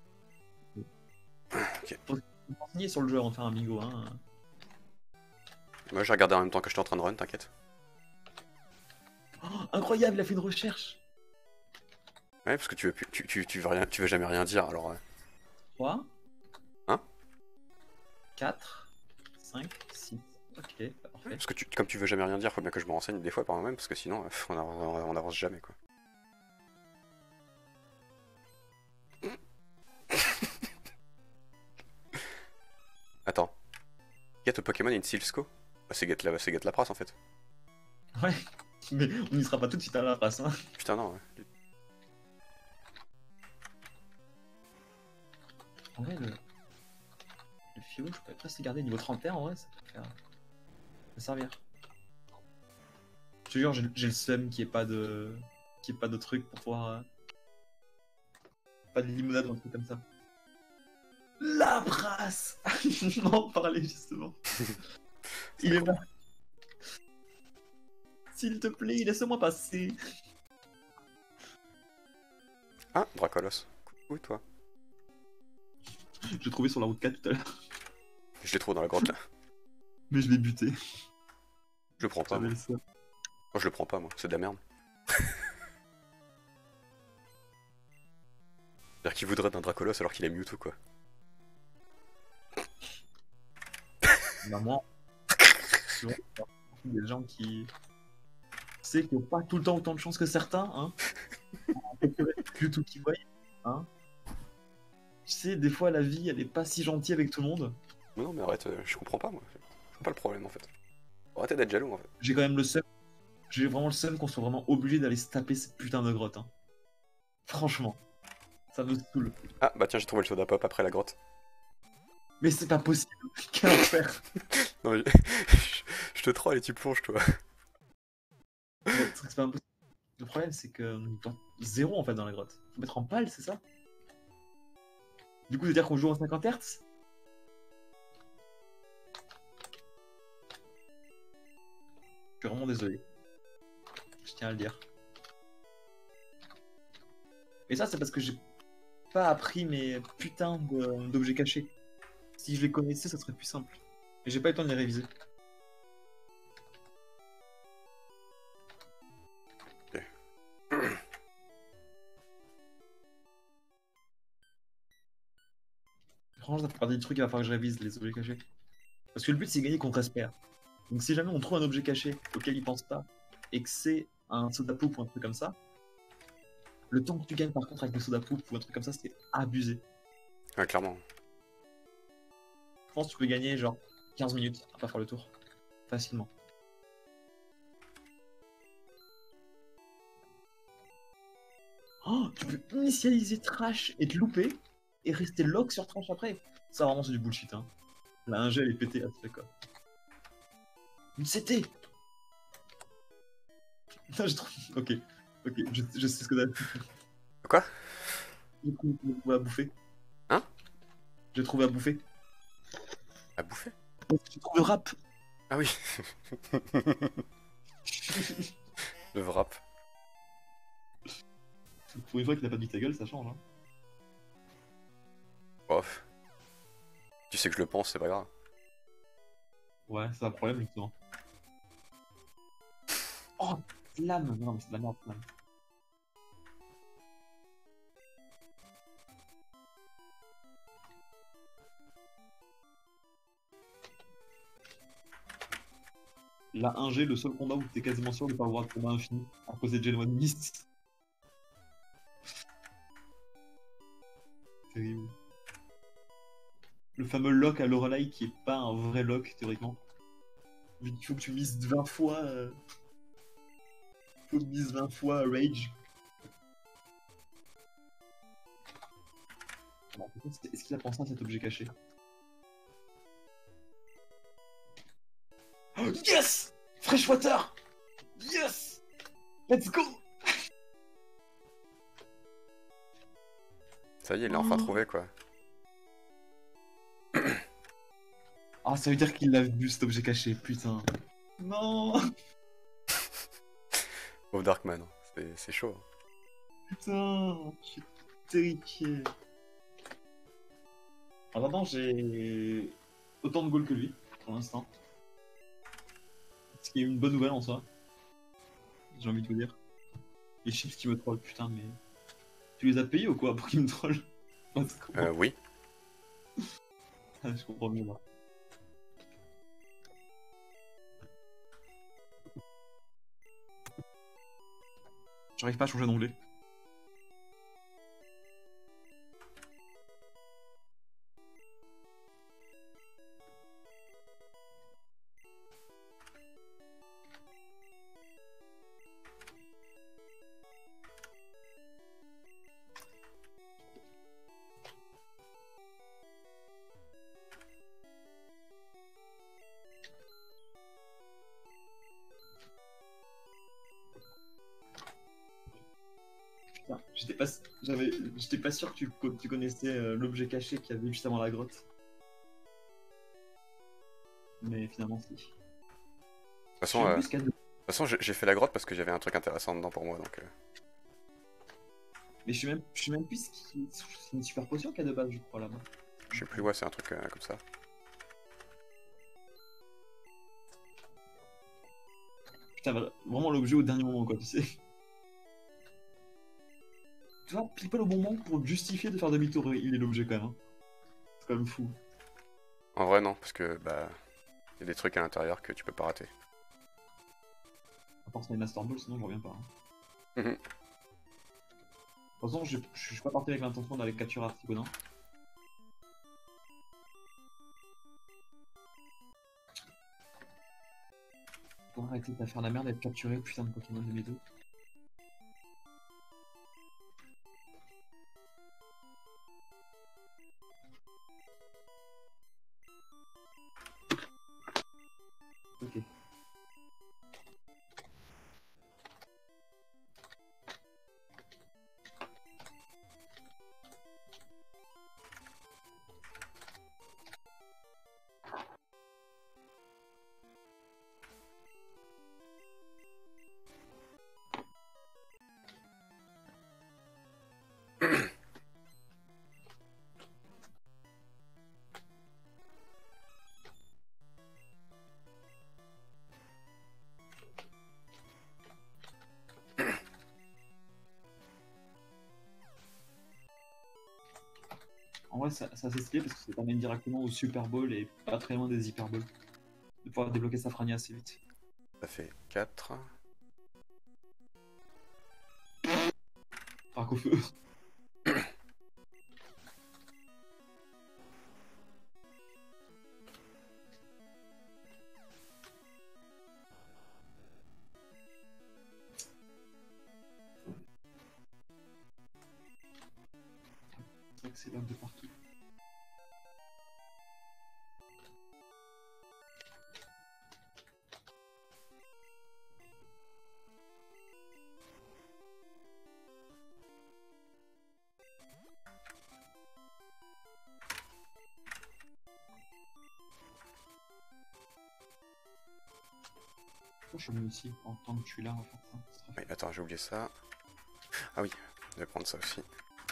[SPEAKER 2] Ok.
[SPEAKER 1] Faut se renseigner sur le jeu avant de faire un bingo. Hein.
[SPEAKER 2] Moi j'ai regardé en même temps que j'étais en train de run, t'inquiète.
[SPEAKER 1] Oh, incroyable, il a fait une recherche.
[SPEAKER 2] Ouais, parce que tu veux jamais rien dire alors.
[SPEAKER 1] 3.
[SPEAKER 2] Hein?
[SPEAKER 1] 4. 5. 6. Ok, parfait.
[SPEAKER 2] Parce que comme tu veux jamais rien dire, faut bien que je me renseigne des fois par moi-même, parce que sinon on avance jamais quoi. Attends. Get au Pokémon in Silsco? Bah, c'est Get la Prasse en fait.
[SPEAKER 1] Ouais, mais on n'y sera pas tout de suite à la race. Hein.
[SPEAKER 2] Putain, non, ouais.
[SPEAKER 1] En vrai, le fio, je pourrais presque garder niveau 31 en vrai, ça peut servir. Je te jure, j'ai le seum qu'il n'y ait pas de truc pour pouvoir. Pas de limonade ou un truc comme ça. La brasse. On en parlait justement. Il est là. S'il te plaît, laisse-moi passer.
[SPEAKER 2] Ah, Dracolos. Coucou toi.
[SPEAKER 1] Je l'ai trouvé sur la route 4 tout à l'heure.
[SPEAKER 2] Je l'ai trouvé dans la grotte là.
[SPEAKER 1] Mais je l'ai buté.
[SPEAKER 2] Je le prends pas. Moi. Oh, je le prends pas moi, c'est de la merde. C'est-à-dire qu'il voudrait d'un Dracolos alors qu'il a Mewtwo quoi.
[SPEAKER 1] Maman. Il y a des gens qui. Tu sais qu'ils n'ont pas tout le temps autant de chance que certains, hein. Mewtwo qui voit, hein. Tu sais, des fois la vie elle est pas si gentille avec tout le monde.
[SPEAKER 2] Non mais arrête, je comprends pas moi. Je comprends pas le problème en fait. Arrêtez d'être jaloux en fait.
[SPEAKER 1] J'ai quand même le seum. J'ai vraiment le seum qu'on soit vraiment obligé d'aller se taper cette putain de grotte. Hein. Franchement. Ça me saoule.
[SPEAKER 2] Ah bah tiens, j'ai trouvé le soda pop après la grotte.
[SPEAKER 1] Mais c'est pas possible. Quel enfer.
[SPEAKER 2] Non mais... je te troll et tu plonges toi.
[SPEAKER 1] C'est pas impossible. Le problème c'est que zéro en fait dans la grotte. Faut mettre en pâle, c'est ça? Du coup, c'est-à-dire qu'on joue en 50 Hz? Je suis vraiment désolé. Je tiens à le dire. Et ça, c'est parce que j'ai pas appris mes putains d'objets cachés. Si je les connaissais, ça serait plus simple. Et j'ai pas eu le temps de les réviser.
[SPEAKER 2] Okay.
[SPEAKER 1] Franchement, ça fait partie des trucs, il va falloir que je révise les objets cachés. Parce que le but, c'est gagner contre Esper. Donc si jamais on trouve un objet caché auquel il pense pas, et que c'est un soda poup ou un truc comme ça, le temps que tu gagnes par contre avec le soda poup ou un truc comme ça, c'est abusé.
[SPEAKER 2] Ouais, clairement.
[SPEAKER 1] Je pense que tu peux gagner genre 15 minutes à pas faire le tour. Facilement. Oh, tu peux initialiser Trash et te louper et rester lock sur Trash après. Ça vraiment c'est du bullshit hein. Là un gel est pété, c'est quoi. Une CT. Non, je trouve... Ok, je sais ce que t'as fait.
[SPEAKER 2] Quoi?
[SPEAKER 1] J'ai trouvé à bouffer.
[SPEAKER 2] Hein?
[SPEAKER 1] J'ai trouvé à bouffer.
[SPEAKER 2] À bouffer?
[SPEAKER 1] J'ai trouvé le rap.
[SPEAKER 2] Ah oui. Le wrap.
[SPEAKER 1] Pour une fois qu'il a pas mis ta gueule, ça change. Hein.
[SPEAKER 2] Oh. Tu sais que je le pense, c'est pas grave.
[SPEAKER 1] Ouais, c'est un problème justement. Oh, flamme. Non mais c'est de la merde, flamme. La 1G, le seul combat où t'es quasiment sûr de pas avoir de combat infini, à cause des Gen 1 Mist. Terrible. Le fameux lock à Lorelei qui est pas un vrai lock, théoriquement. Vu qu'il faut que tu mises 20 fois. Faut que tu mises 20 fois Rage. Bon, est-ce qu'il a pensé à cet objet caché? Oh, yes! Freshwater! Yes! Let's go!
[SPEAKER 2] Ça y est, il l'a enfin trouvé quoi.
[SPEAKER 1] Ah, ça veut dire qu'il l'a vu cet objet caché, putain. Non!
[SPEAKER 2] Au Darkman, c'est chaud.
[SPEAKER 1] Putain, je suis terrifié. En attendant, j'ai autant de goals que lui, pour l'instant. Ce qui est une bonne nouvelle en soi, j'ai envie de vous dire. Les chips qui me trollent, putain, mais... Tu les as payés ou quoi pour qu'ils me trollent?
[SPEAKER 2] Oui.
[SPEAKER 1] Je comprends mieux, là. J'arrive pas à changer d'onglet. Putain, j'étais pas sûr que tu connaissais l'objet caché qu'il y avait juste avant la grotte. Mais finalement, si.
[SPEAKER 2] De toute façon, j'ai fait la grotte parce que j'avais un truc intéressant dedans pour moi, donc...
[SPEAKER 1] Mais je sais même plus ce qui... C'est une super potion qu'il y a de base, je crois, là-bas.
[SPEAKER 2] Je sais plus, ouais, c'est un truc comme ça.
[SPEAKER 1] Putain, vraiment l'objet au dernier moment, quoi, tu sais. Tu vois, pile poil au bon moment pour justifier de faire demi-tour, il est l'objet quand même. Hein. C'est quand même fou.
[SPEAKER 2] En vrai, non, parce que, bah... Il y a des trucs à l'intérieur que tu peux pas rater.
[SPEAKER 1] À part c'est les Master Ball, sinon je reviens pas. Hein.
[SPEAKER 2] Mhm.
[SPEAKER 1] De toute façon, je suis pas parti avec l'intention d'aller capturer Articonin. Pour arrêter de faire la merde et de capturer le putain de Pokémon de mes deux. Ok. En vrai, ça c'est stylé parce que ça t'amène directement au Super Bowl et pas très loin des Hyper Balls. De pouvoir débloquer Safrania assez vite.
[SPEAKER 2] Ça fait 4.
[SPEAKER 1] Arc au feu. C'est vrai que c'est là de partout. Pourquoi je suis venu ici en tant que je suis là en fait ça
[SPEAKER 2] Oui, attends, j'ai oublié ça. Ah oui, je vais prendre ça aussi.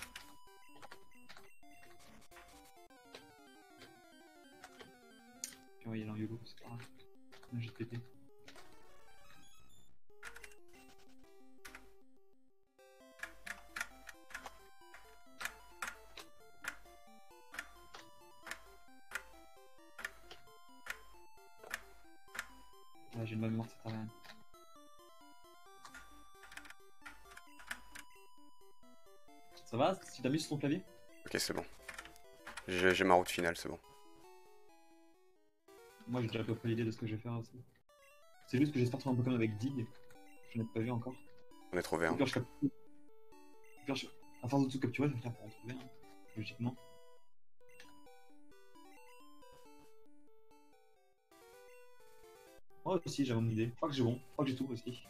[SPEAKER 1] Puis ouais, il est en YOLO, c'est pas grave. Un GTP. Là j'ai une ma mémoire, ça sert à rien. Ça va? Tu t'amuses sur ton clavier?
[SPEAKER 2] Ok, c'est bon. J'ai ma route finale, c'est bon.
[SPEAKER 1] Moi, j'ai déjà à peu près l'idée de ce que je vais faire aussi. C'est juste que j'espère trouver un Pokémon avec Dig. Je n'ai pas vu encore.
[SPEAKER 2] On est trouvé
[SPEAKER 1] Au
[SPEAKER 2] un.
[SPEAKER 1] pire, au pire, à force de tout capturer, je vais finir par en trouver un. Logiquement. Moi aussi, j'avais mon idée. Je crois que j'ai bon. Je crois que j'ai tout aussi.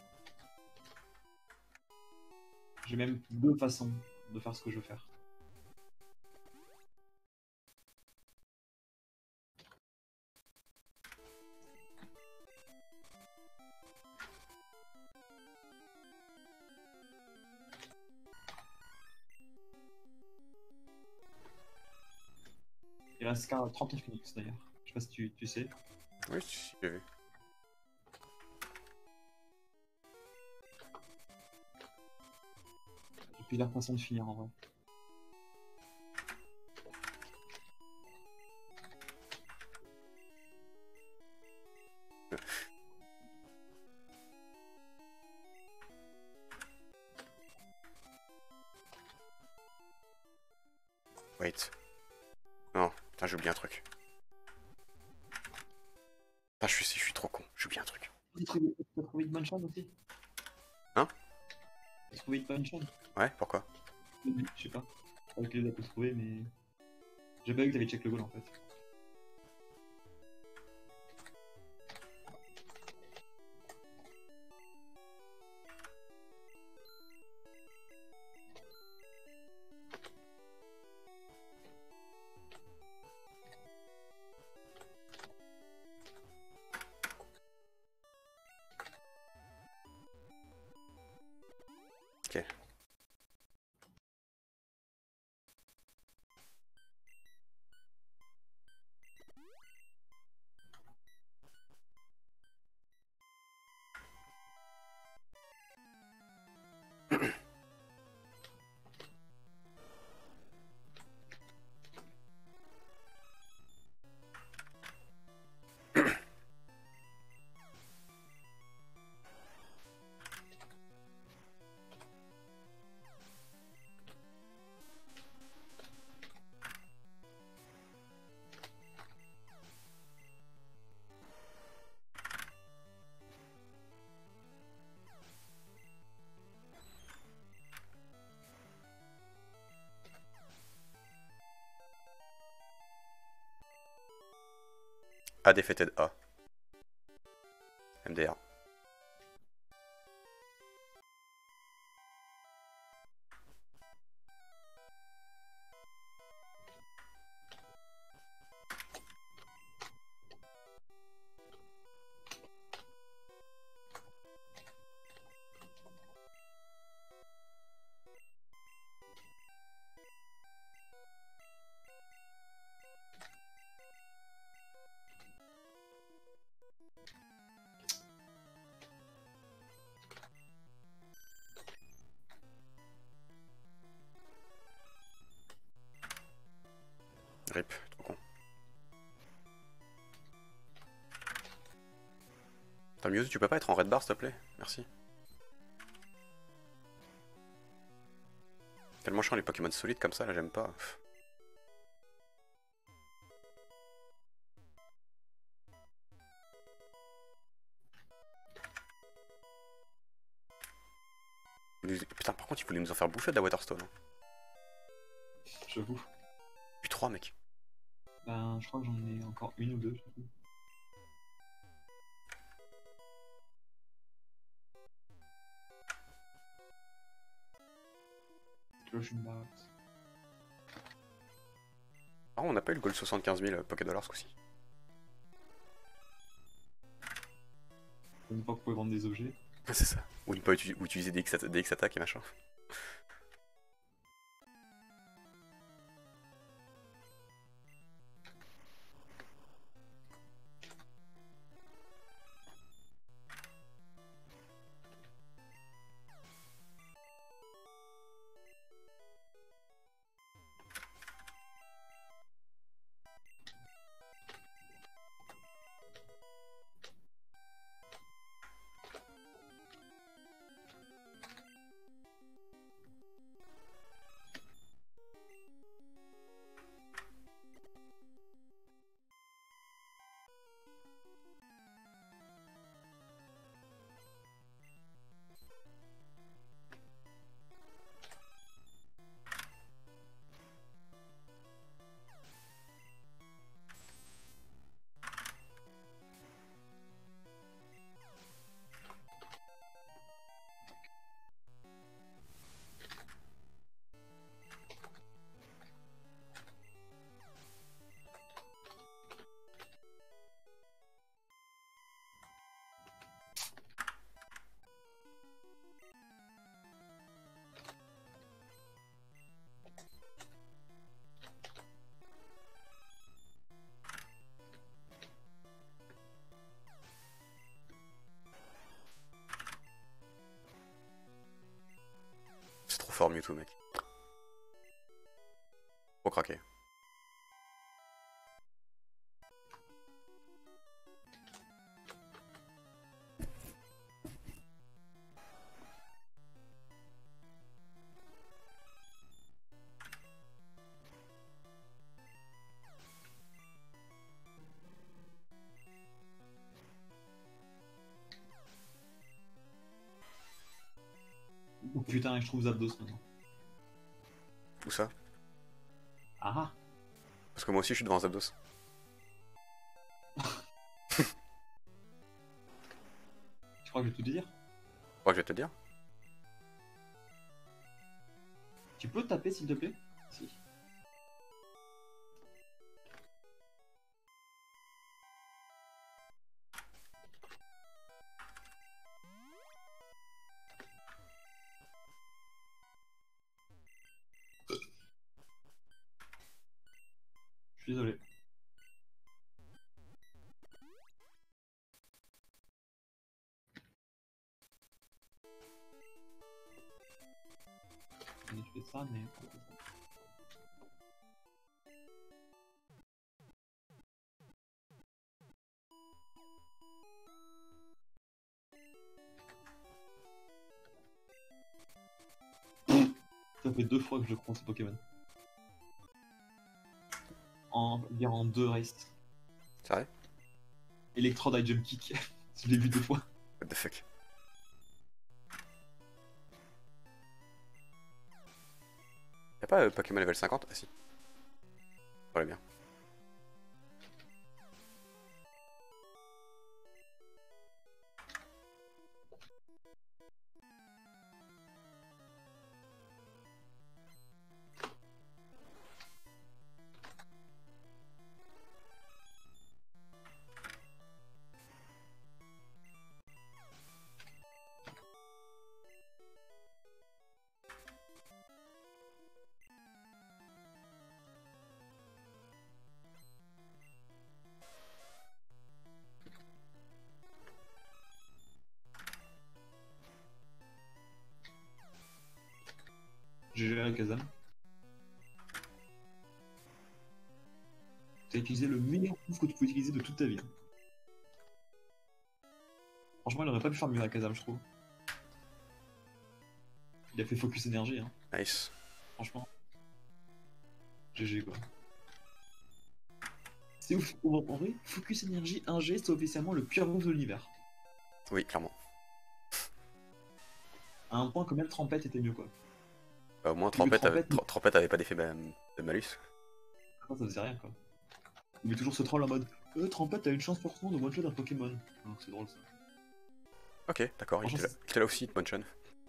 [SPEAKER 1] J'ai même deux façons de faire ce que je veux faire. Il reste 39 minutes d'ailleurs. Je sais pas si tu sais.
[SPEAKER 2] Oui, si, j'ai vu.
[SPEAKER 1] J'ai plusieurs façons de finir en vrai.
[SPEAKER 2] Wait. Non, putain, j'ai oublié un truc. Putain, je suis trop con, j'ai oublié un truc.
[SPEAKER 1] T'as trouvé Hitmonchan aussi?
[SPEAKER 2] Hein?
[SPEAKER 1] T'as trouvé Hitmonchan?
[SPEAKER 2] Ouais, pourquoi?
[SPEAKER 1] Je sais pas. Je crois que je l'ai trouvé, mais. J'ai pas vu que t'avais check le goal en fait.
[SPEAKER 2] Ok. A défaited A. MDR. RIP, trop con. T'as mieux, tu peux pas être en red bar s'il te plaît? Merci. Tellement chiant les Pokémon solides comme ça, là j'aime pas. Putain, par contre, il voulait nous en faire bouffer de la Waterstone.
[SPEAKER 1] J'avoue.
[SPEAKER 2] Puis 3 mec.
[SPEAKER 1] Ben, je crois que j'en ai encore une ou deux. Je sais plus. Là, je suis une barrette.
[SPEAKER 2] Ah, on n'a pas eu le goal 75 000 Pokédollars ce coup-ci.
[SPEAKER 1] Une fois que vous pouvez vendre des objets.
[SPEAKER 2] C'est ça. Ou ne pas utiliser des X attaques et machin. et tout, mec. Trop craqué.
[SPEAKER 1] Oh putain, je trouve Zapdos maintenant.
[SPEAKER 2] Où ça?
[SPEAKER 1] Ah ah.
[SPEAKER 2] Parce que moi aussi je suis devant Zapdos.
[SPEAKER 1] Je crois que je vais tout te dire.
[SPEAKER 2] Je crois que je vais te le dire.
[SPEAKER 1] Tu peux taper s'il te plaît? Si. Je suis désolé. Je fais ça, mais... Ça fait 2 fois que je prends ce Pokémon. En 2 races.
[SPEAKER 2] C'est vrai?
[SPEAKER 1] Electrode Jump Kick. Je l'ai vu 2 fois.
[SPEAKER 2] What the fuck? Y'a pas Pokémon level 50? Ah si. Voilà bien.
[SPEAKER 1] J'ai géré la Kazam. T'as utilisé le meilleur move que tu pouvais utiliser de toute ta vie. Franchement, il aurait pas pu faire mieux la Kazam, je trouve. Il a fait focus énergie, hein.
[SPEAKER 2] Nice.
[SPEAKER 1] Franchement. GG quoi. C'est ouf. En vrai, focus énergie 1G, c'est officiellement le pire move de l'univers.
[SPEAKER 2] Oui, clairement.
[SPEAKER 1] À un point que même Trompette était mieux quoi.
[SPEAKER 2] Au moins,
[SPEAKER 1] Le
[SPEAKER 2] Trompette avait pas d'effet de malus.
[SPEAKER 1] Ça faisait rien quoi. Il met toujours ce troll en mode Trompette a une chance pour cent de one-shot un Pokémon. Ah, c'est drôle ça.
[SPEAKER 2] Ok, d'accord, il était là aussi, Hitmonchan.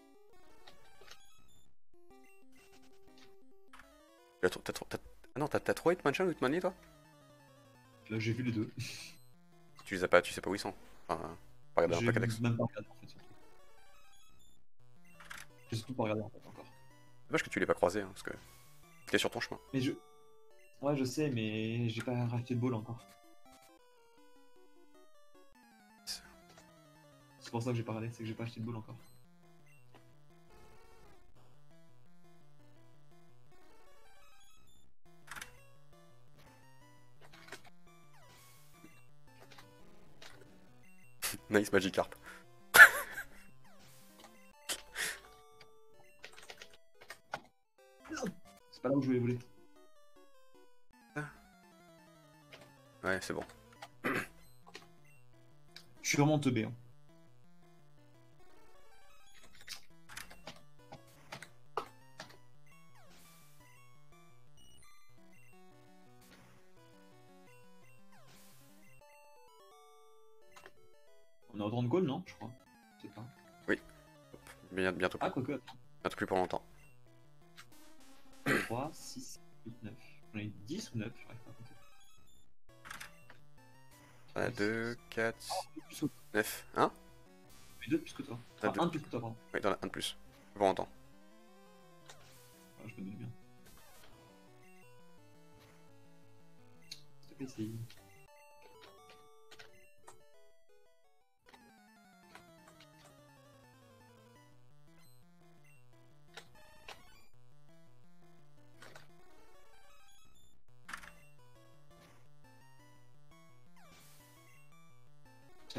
[SPEAKER 2] Ah non, t'as 3 Hitmonchan ou Hitmonlee toi?
[SPEAKER 1] Là j'ai vu les deux.
[SPEAKER 2] Tu les as pas, tu sais pas où ils sont. Enfin, pas regarder un
[SPEAKER 1] J'ai
[SPEAKER 2] Pokédex.
[SPEAKER 1] même pas regardé en fait surtout. J'ai surtout pas regardé en fait encore.
[SPEAKER 2] Dommage que tu l'aies pas croisé, hein, parce que t'es sur ton chemin.
[SPEAKER 1] Mais je... Ouais je sais mais j'ai pas racheté de ball encore. C'est pour ça que j'ai pas regardé, c'est que j'ai pas acheté de ball encore.
[SPEAKER 2] Nice Magikarp.
[SPEAKER 1] C'est pas là où je voulais voler.
[SPEAKER 2] Ouais, c'est bon.
[SPEAKER 1] Je suis vraiment teubé. Hein. On est en temps de goal, non? Je crois. Je sais pas.
[SPEAKER 2] Oui. Bientôt plus.
[SPEAKER 1] Ah, quoique, attends.
[SPEAKER 2] Bientôt plus pour longtemps.
[SPEAKER 1] 3, 6, 8, 9. On a eu 10 ou 9? J'arrive pas à compter.
[SPEAKER 2] On a 2, 4,
[SPEAKER 1] Plus que toi.
[SPEAKER 2] 9. Hein?
[SPEAKER 1] On a eu 2 plus que toi.
[SPEAKER 2] T'as
[SPEAKER 1] Enfin,
[SPEAKER 2] deux.
[SPEAKER 1] 1 plus que toi, pardon.
[SPEAKER 2] Oui, t'en as un de plus. Pour longtemps.
[SPEAKER 1] Ah, je me donne bien. S'il te plaît, essaye.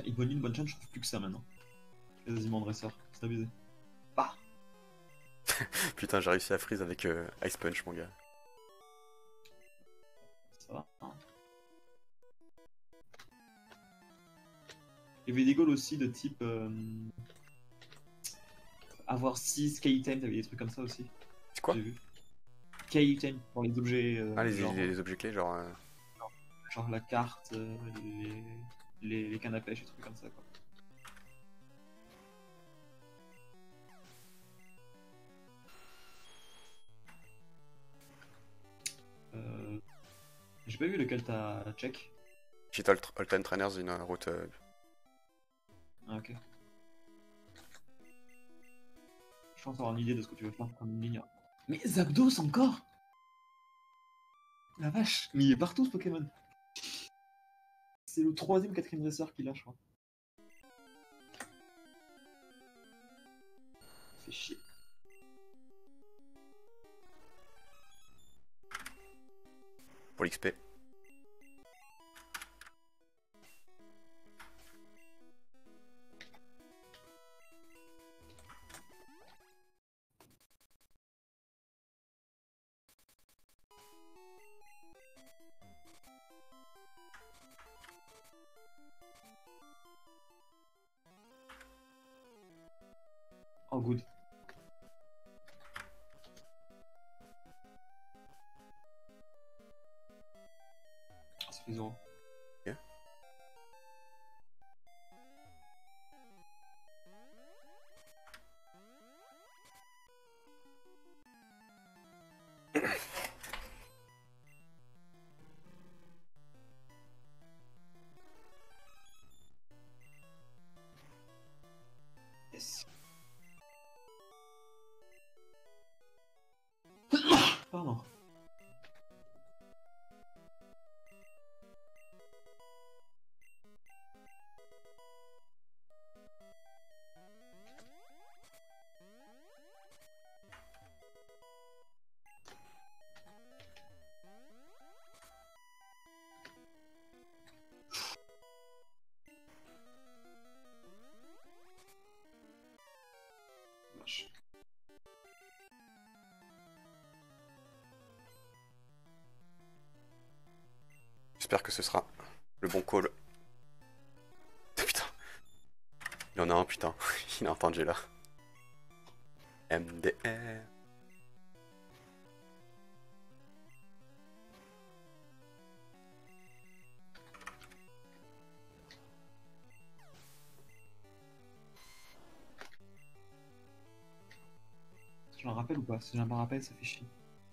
[SPEAKER 1] Putain, Ebony, bonne chance, je trouve plus que ça maintenant. Quasiment dresseur, c'est abusé. Bah.
[SPEAKER 2] Putain, j'ai réussi à freeze avec Ice Punch, mon gars.
[SPEAKER 1] Ça va. Hein. Il y avait des goals aussi de type avoir 6 K-Item, t'avais des trucs comme ça aussi.
[SPEAKER 2] C'est quoi?
[SPEAKER 1] J'ai vu. K-Item pour les objets.
[SPEAKER 2] Ah,
[SPEAKER 1] genre,
[SPEAKER 2] les objets clés, genre.
[SPEAKER 1] genre la carte, les cannes à pêche, et trucs comme ça quoi. J'ai pas vu lequel t'as check.
[SPEAKER 2] Cheat All Time Trainers, une route.
[SPEAKER 1] Ah ok. Je pense avoir une idée de ce que tu veux faire comme une ligne. Mais Zapdos encore. La vache. Mais il est partout ce Pokémon. C'est le 3ème ou 4ème dresseur qu'il a je crois. Ça fait chier.
[SPEAKER 2] Pour l'XP.
[SPEAKER 1] Oh good. Ah, ça fait 0.
[SPEAKER 2] Ok.
[SPEAKER 1] Yes. Pardon. Vache.
[SPEAKER 2] J'espère que ce sera le bon call. Putain. Il y en a un, putain. Il a entendu là. MDR.
[SPEAKER 1] Je m'en rappelle ou pas? Si je m'en rappelle, ça fait chier.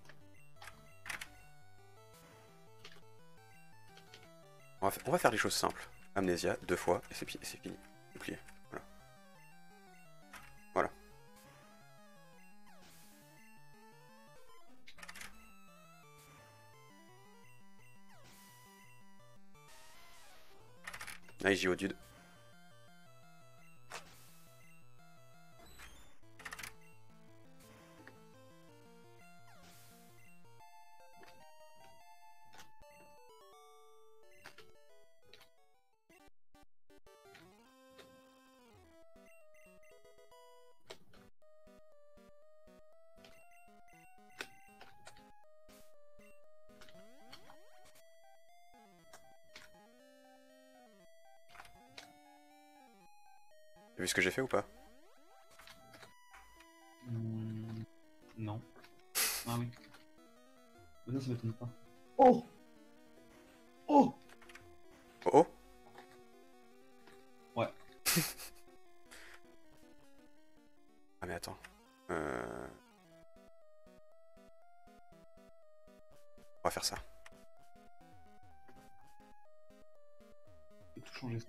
[SPEAKER 2] On va faire les choses simples. Amnésia, 2 fois, et c'est fini. Bouclier. Voilà. Voilà. Nice Geodude. T'as vu ce que j'ai fait ou pas?
[SPEAKER 1] Non. Ah oui. Mais ça m'étonne pas. Oh! Oh!
[SPEAKER 2] Oh oh!
[SPEAKER 1] Ouais.
[SPEAKER 2] Ah mais attends. On va faire ça.
[SPEAKER 1] Je peux tout changer ça.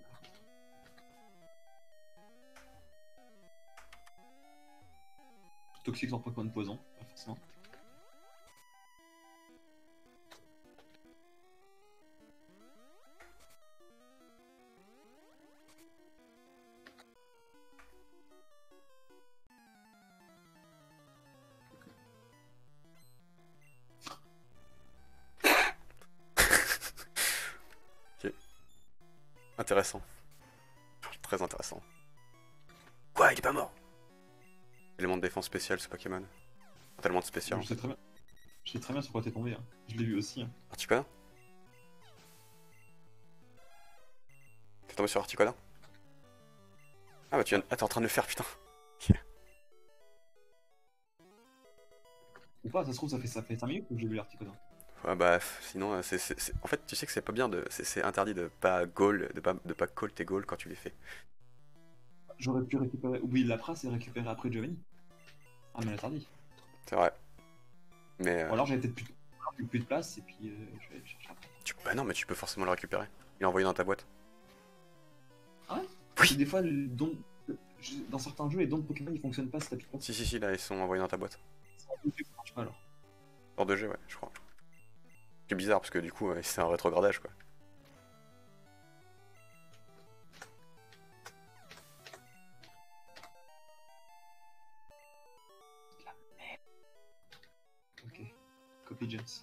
[SPEAKER 1] Toxique sans Pokémon poison, pas forcément.
[SPEAKER 2] Ok. Intéressant. Très intéressant. Quoi, il est pas mort? Élément de défense spécial ce Pokémon. Tellement de spécial.
[SPEAKER 1] Je sais très bien. Je sais très bien sur quoi t'es tombé. Hein. Je l'ai vu aussi. Hein.
[SPEAKER 2] Articola? T'es tombé sur Articola? Ah bah tu viens... Ah t'es en train de le faire putain.
[SPEAKER 1] Ou pas, ça se trouve, ça fait 5 minutes que j'ai vu l'article.
[SPEAKER 2] Ouais bah sinon en fait tu sais que c'est pas bien de. C'est interdit de pas goal, de pas call tes goals quand tu les fais.
[SPEAKER 1] J'aurais pu récupérer. Oui, la prasse et récupérer après Giovanni. Ah, mais l'interdit.
[SPEAKER 2] C'est vrai. Mais
[SPEAKER 1] Ou alors j'avais peut-être plus de place et puis je vais aller le chercher après.
[SPEAKER 2] Bah non mais tu peux forcément le récupérer. Il est envoyé dans ta boîte.
[SPEAKER 1] Ah ouais?
[SPEAKER 2] Oui.
[SPEAKER 1] Parce que des fois, dans certains jeux, les dons de Pokémon ils fonctionnent pas si t'appuies pas.
[SPEAKER 2] Si là ils sont envoyés dans ta boîte.
[SPEAKER 1] Ça marche pas alors.
[SPEAKER 2] Hors de jeu ouais je crois. C'est bizarre parce que du coup c'est un rétrogradage quoi.
[SPEAKER 1] Ok. Copy Jets.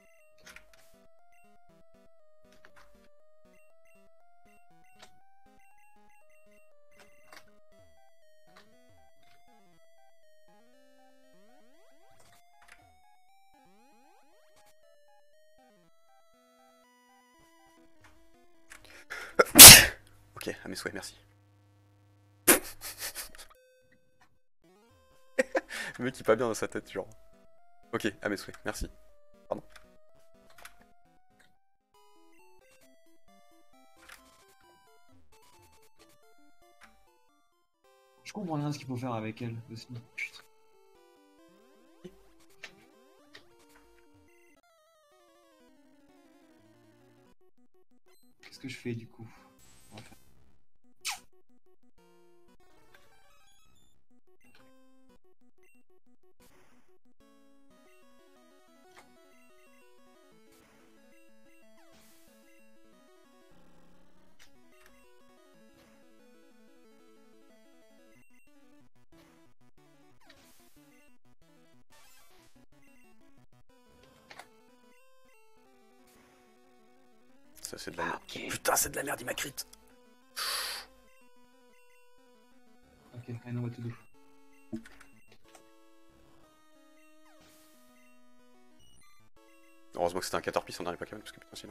[SPEAKER 2] Ok, à mes souhaits, merci. Le mec il est pas bien dans sa tête, genre. Ok, à mes souhaits, merci. Pardon.
[SPEAKER 1] Je comprends rien ce qu'il faut faire avec elle aussi. Putain. Qu'est-ce que je fais du coup? Enfin.
[SPEAKER 2] Ça c'est de la merde. Okay. Putain c'est de la merde, il m'a crit.
[SPEAKER 1] Ok, I know what to do.
[SPEAKER 2] Heureusement que c'était un Caterpie son dernier Pokémon parce que putain sinon.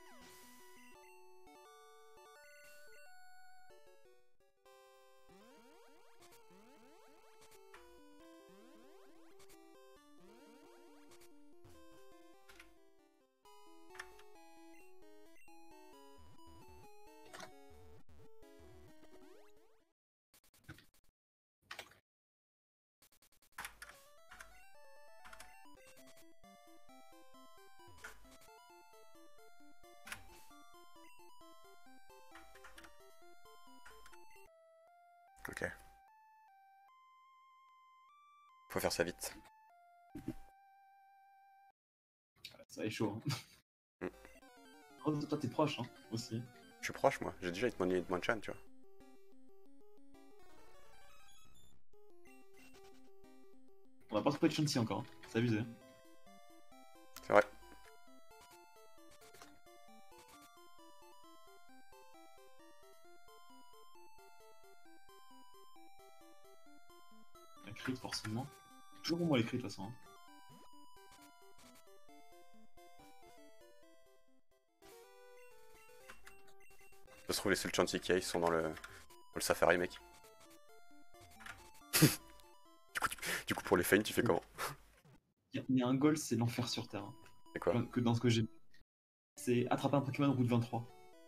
[SPEAKER 2] Ok. Faut faire ça vite.
[SPEAKER 1] Ça est chaud. Hein. Oh, toi t'es proche hein, aussi.
[SPEAKER 2] Je suis proche moi, j'ai déjà Hitmonchan tu vois.
[SPEAKER 1] On va pas trouver de Chansey encore, hein. C'est abusé.
[SPEAKER 2] C'est vrai.
[SPEAKER 1] Un crit forcément. Toujours pour moi les crits de toute façon. Hein.
[SPEAKER 2] Ça se trouve les seuls Chansey qui sont dans le Safari mec. du coup pour les feints tu fais comment?
[SPEAKER 1] Il y a un goal, c'est l'enfer sur Terre. Hein.
[SPEAKER 2] C'est quoi?
[SPEAKER 1] Que dans ce que j'ai. C'est attraper un Pokémon route 23.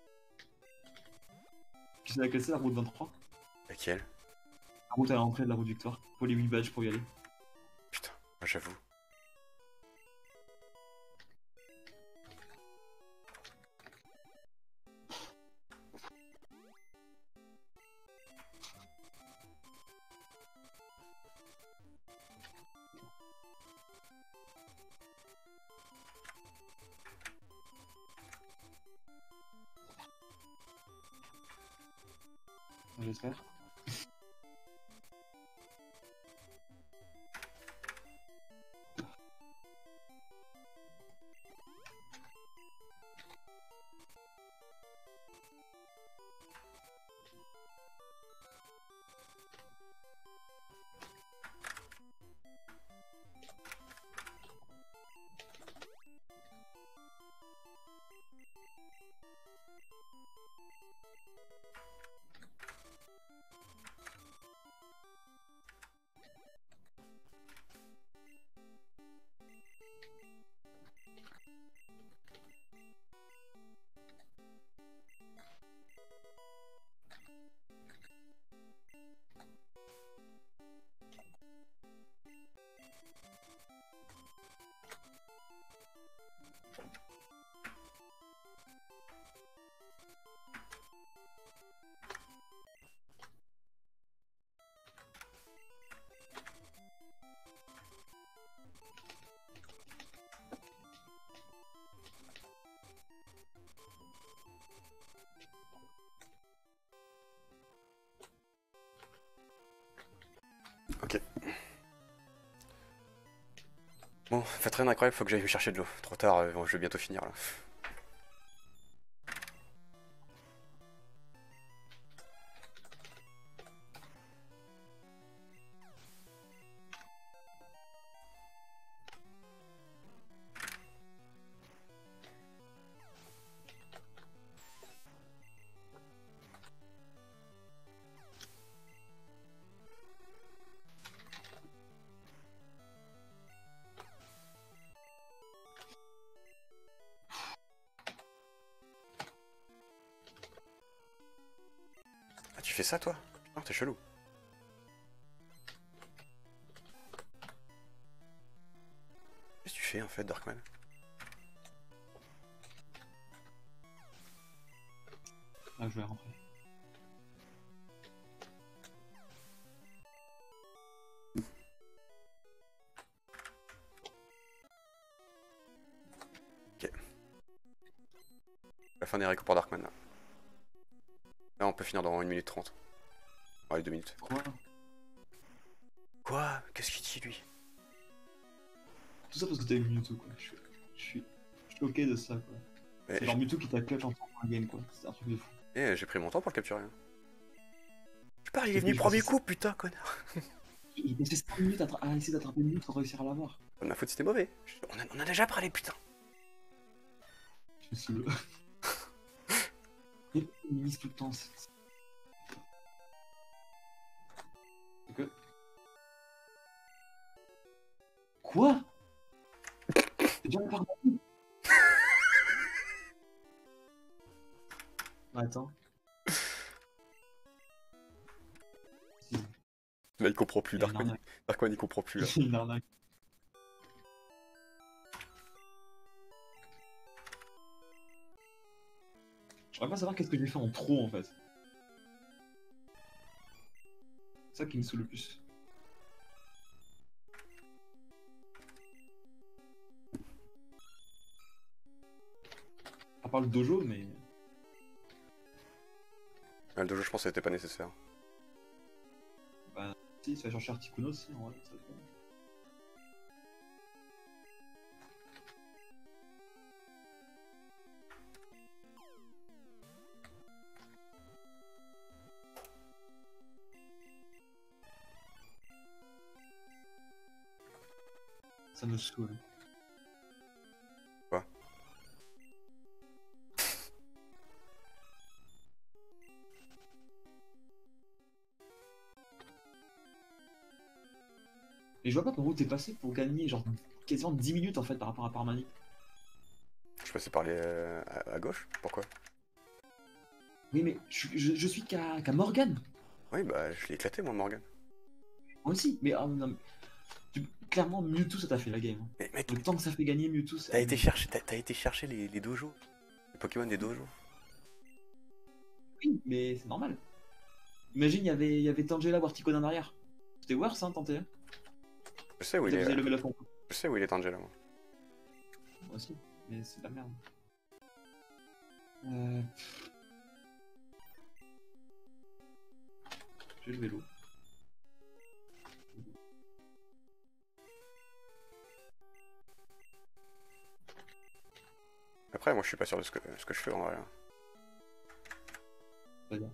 [SPEAKER 1] Tu sais laquelle c'est la route 23?
[SPEAKER 2] Laquelle?
[SPEAKER 1] La route à l'entrée de la route Victoire. Faut les 8 badges pour y aller.
[SPEAKER 2] Putain, moi j'avoue.
[SPEAKER 1] J'espère.
[SPEAKER 2] Bon, faites rien d'incroyable, faut que j'aille me chercher de l'eau. Trop tard, je vais bientôt finir là. Ah, tu fais ça toi? Putain, t'es chelou. Qu'est-ce que tu fais en fait, Darkman?
[SPEAKER 1] Ah, je vais rentrer.
[SPEAKER 2] Ok. La fin des récords pour Darkman là. Là, on peut finir dans 1 minute 30. Ouais, 2 minutes.
[SPEAKER 1] Quoi?
[SPEAKER 2] Quoi? Qu'est-ce qu'il dit lui?
[SPEAKER 1] Tout ça parce que t'as eu Mewtwo, quoi. Je suis choqué de ça, quoi. C'est genre Mewtwo qui t'a clutch en temps pour un game, quoi. C'est un truc de fou.
[SPEAKER 2] Eh, j'ai pris mon temps pour le capturer. Je parle, il est
[SPEAKER 1] Oui,
[SPEAKER 2] venu
[SPEAKER 1] je
[SPEAKER 2] premier
[SPEAKER 1] sais
[SPEAKER 2] coup, putain, connard.
[SPEAKER 1] Il passait 5 minutes à essayer d'attraper Mewtwo pour réussir à l'avoir.
[SPEAKER 2] Pas de ma faute, c'était mauvais. On a déjà parlé, putain.
[SPEAKER 1] Je suis le. Il mise tout le temps. Ok. Quoi? T'es déjà par Attends.
[SPEAKER 2] Là, il comprend plus,
[SPEAKER 1] Il y a une
[SPEAKER 2] Darkman. Darkman, il comprend plus, là.
[SPEAKER 1] C'est une arnaque. Je voudrais pas savoir qu'est-ce que j'ai fait en trop en fait. C'est ça qui me saoule le plus. À part le dojo, mais.
[SPEAKER 2] Le dojo, je pense que c'était pas nécessaire.
[SPEAKER 1] Bah, si, ça va chercher Articuno aussi, en vrai. Ça va être bien. Ça me saoule.
[SPEAKER 2] Quoi?
[SPEAKER 1] Et je vois pas par où t'es passé pour gagner genre quasiment 10 minutes en fait par rapport à Parmani.
[SPEAKER 2] Je passais par les... à gauche? Pourquoi?
[SPEAKER 1] Oui mais je suis qu'à Morgan.
[SPEAKER 2] Oui, bah, je l'ai éclaté, moi, Morgan.
[SPEAKER 1] Moi aussi, mais, non, mais clairement Mewtwo ça t'a fait la game.
[SPEAKER 2] Mais mec,
[SPEAKER 1] Le temps que ça fait gagner Mewtwo, c'est.
[SPEAKER 2] t'as été chercher les dojos. Les Pokémon des dojos.
[SPEAKER 1] Oui, mais c'est normal. Imagine, il y avait Tangela ou Articuno en arrière. C'était worse, hein, tenter.
[SPEAKER 2] Je sais où
[SPEAKER 1] Vous
[SPEAKER 2] il est.
[SPEAKER 1] avez levé la pompe.
[SPEAKER 2] Je sais où il est, Angela, moi.
[SPEAKER 1] Moi aussi, mais c'est de la merde. J'ai le vélo.
[SPEAKER 2] Après, moi, je suis pas sûr de ce que je fais en vrai.
[SPEAKER 1] C'est-à-dire.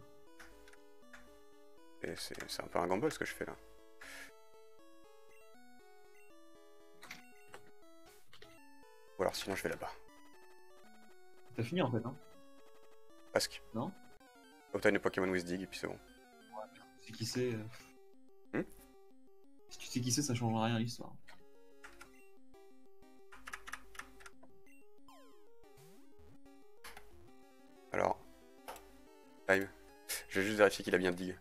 [SPEAKER 2] Et c'est un peu un gamble ce que je fais là. Ou alors sinon je vais là-bas.
[SPEAKER 1] T'as fini en fait, hein?
[SPEAKER 2] Presque.
[SPEAKER 1] Non?
[SPEAKER 2] Obtain le Pokémon with Dig et puis c'est bon.
[SPEAKER 1] Tu sais qui c'est.
[SPEAKER 2] Hmm?
[SPEAKER 1] Si tu sais qui c'est, ça changera rien à l'histoire.
[SPEAKER 2] Alors. Time. Je vais juste vérifier qu'il a bien Dig.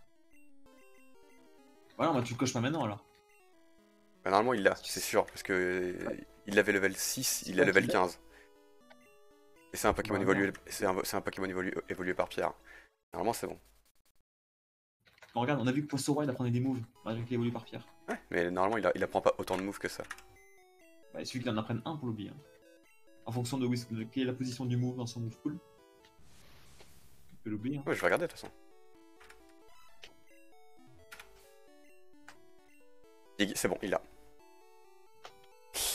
[SPEAKER 1] Voilà, bah tu le coches pas maintenant alors.
[SPEAKER 2] Bah, normalement il l'a, c'est sûr, parce que il avait level 6, il a level 15. Et c'est un Pokémon
[SPEAKER 1] Bah,
[SPEAKER 2] évolué, c'est un Pokémon évolué par Pierre. Normalement c'est bon.
[SPEAKER 1] Bon, regarde, on a vu que Poisson il apprenait des moves, malgré qu'il évolue par pierre.
[SPEAKER 2] Ouais, mais normalement il apprend pas autant de moves que ça.
[SPEAKER 1] Bah, il suffit qu'il en apprenne un pour l'oublier. Hein. En fonction de quelle est la position du move dans son move pool. Tu peux l'oublier. Hein.
[SPEAKER 2] Ouais, je vais regarder de toute façon. Dig, c'est bon, il l'a.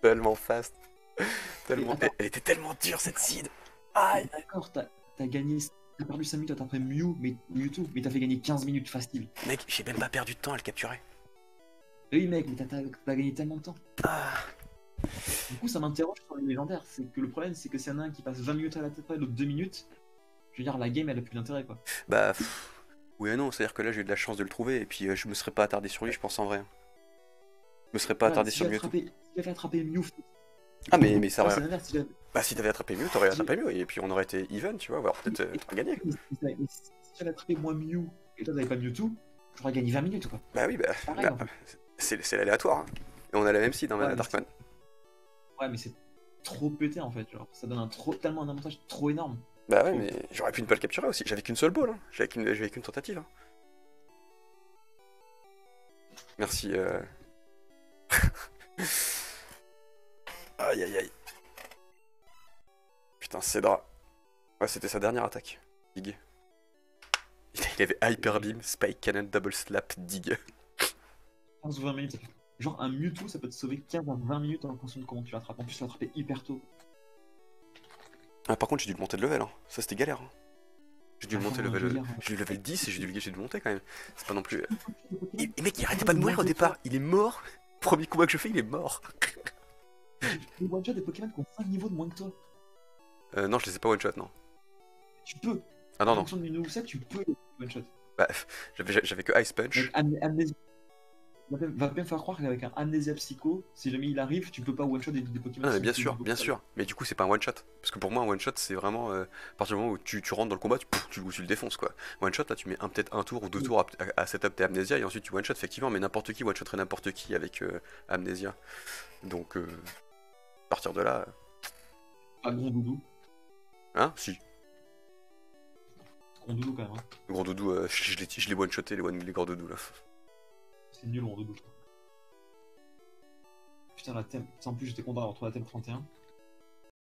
[SPEAKER 2] Tellement fast. Tellement...
[SPEAKER 1] attends.
[SPEAKER 2] Elle était tellement dure cette seed. Aïe.
[SPEAKER 1] D'accord, t'as gagné. T'as perdu 5 minutes à taper Mewtwo, mais t'as fait gagner 15 minutes facile.
[SPEAKER 2] Mec, j'ai même pas perdu de temps à le capturer.
[SPEAKER 1] Oui, mec, mais t'as gagné tellement de temps.
[SPEAKER 2] Ah.
[SPEAKER 1] Du coup, ça m'interroge sur les légendaires. C'est que le problème, c'est que s'il y en a un qui passe 20 minutes à la taper et l'autre 2 minutes, je veux dire, la game, elle a plus d'intérêt, quoi.
[SPEAKER 2] Bah, oui et non, c'est-à-dire que là j'ai eu de la chance de le trouver et puis je me serais pas attardé sur lui, je pense en vrai. Je me serais pas
[SPEAKER 1] Ouais,
[SPEAKER 2] attardé sur Mewtwo.
[SPEAKER 1] si j'avais attrapé Mew,
[SPEAKER 2] Ah, mais ça
[SPEAKER 1] ouais,
[SPEAKER 2] aurait.
[SPEAKER 1] c'est l'inverse.
[SPEAKER 2] Bah, si t'avais attrapé Mew, t'aurais attrapé Mew et puis on aurait été even, tu vois, voire peut-être t'aurais gagné.
[SPEAKER 1] Mais si j'avais attrapé moi Mew et toi t'avais pas Mewtwo, j'aurais gagné 20 minutes, quoi.
[SPEAKER 2] Bah oui, bah,
[SPEAKER 1] Pareil, en fait.
[SPEAKER 2] c'est l'aléatoire. Hein. Et on a la même seed dans
[SPEAKER 1] Ouais,
[SPEAKER 2] Darkman.
[SPEAKER 1] Ouais, mais c'est trop pété en fait. Genre, ça donne tellement un avantage trop énorme.
[SPEAKER 2] Bah ouais, mais j'aurais pu ne pas le capturer aussi. J'avais qu'une seule ball, hein. J'avais qu'une tentative. Hein. Merci. Aïe aïe aïe. Putain, Cédra. Ouais, c'était sa dernière attaque. Dig. Il avait Hyper Beam, Spike Cannon, Double Slap, Dig.
[SPEAKER 1] 15 ou 20 minutes. Genre, un Mewtwo, ça peut te sauver 15 à 20 minutes en fonction de comment tu l'attrapes. En plus, tu l'as attrapé hyper tôt.
[SPEAKER 2] Ah, par contre, j'ai dû le monter de level. Hein. Ça, c'était galère. Hein. J'ai dû le monter level. J'ai dû level 10 et j'ai dû le monter quand même. C'est pas non plus. Et mec, il arrêtait pas de mourir au départ. Il est mort. Premier combat que je fais, il est mort.
[SPEAKER 1] Tu peux one-shot des Pokémon qui ont 5 niveaux de moins que toi.
[SPEAKER 2] Non, je les ai pas one-shot, non.
[SPEAKER 1] Tu peux.
[SPEAKER 2] Ah non,
[SPEAKER 1] en
[SPEAKER 2] non.
[SPEAKER 1] fonction du niveau 7, tu peux one-shot.
[SPEAKER 2] Bah, j'avais que Ice Punch.
[SPEAKER 1] Amnésia. Va bien faire croire qu'avec un Amnésia Psycho, si jamais il arrive, tu peux pas one-shot des Pokémon.
[SPEAKER 2] Ah, mais bien sûr, bien sûr. Mais du coup, c'est pas un one-shot. Parce que pour moi, un one-shot, c'est vraiment. À partir du moment où tu rentres dans le combat, tu le défonces, quoi. One-shot, là, tu mets peut-être un tour ou deux tours à setup tes Amnésia et ensuite tu one-shot, effectivement, mais n'importe qui one-shotterait n'importe qui avec Amnésia. Donc, à partir de là.
[SPEAKER 1] Pas Gros Doudou.
[SPEAKER 2] Hein? Si.
[SPEAKER 1] Gros Doudou quand même. Hein.
[SPEAKER 2] Le gros doudou, je l'ai one-shoté, les gros doudous, là.
[SPEAKER 1] C'est nul, Gros Doudou. Putain, la thème. En plus, j'étais content d'avoir trouvé la thème 31.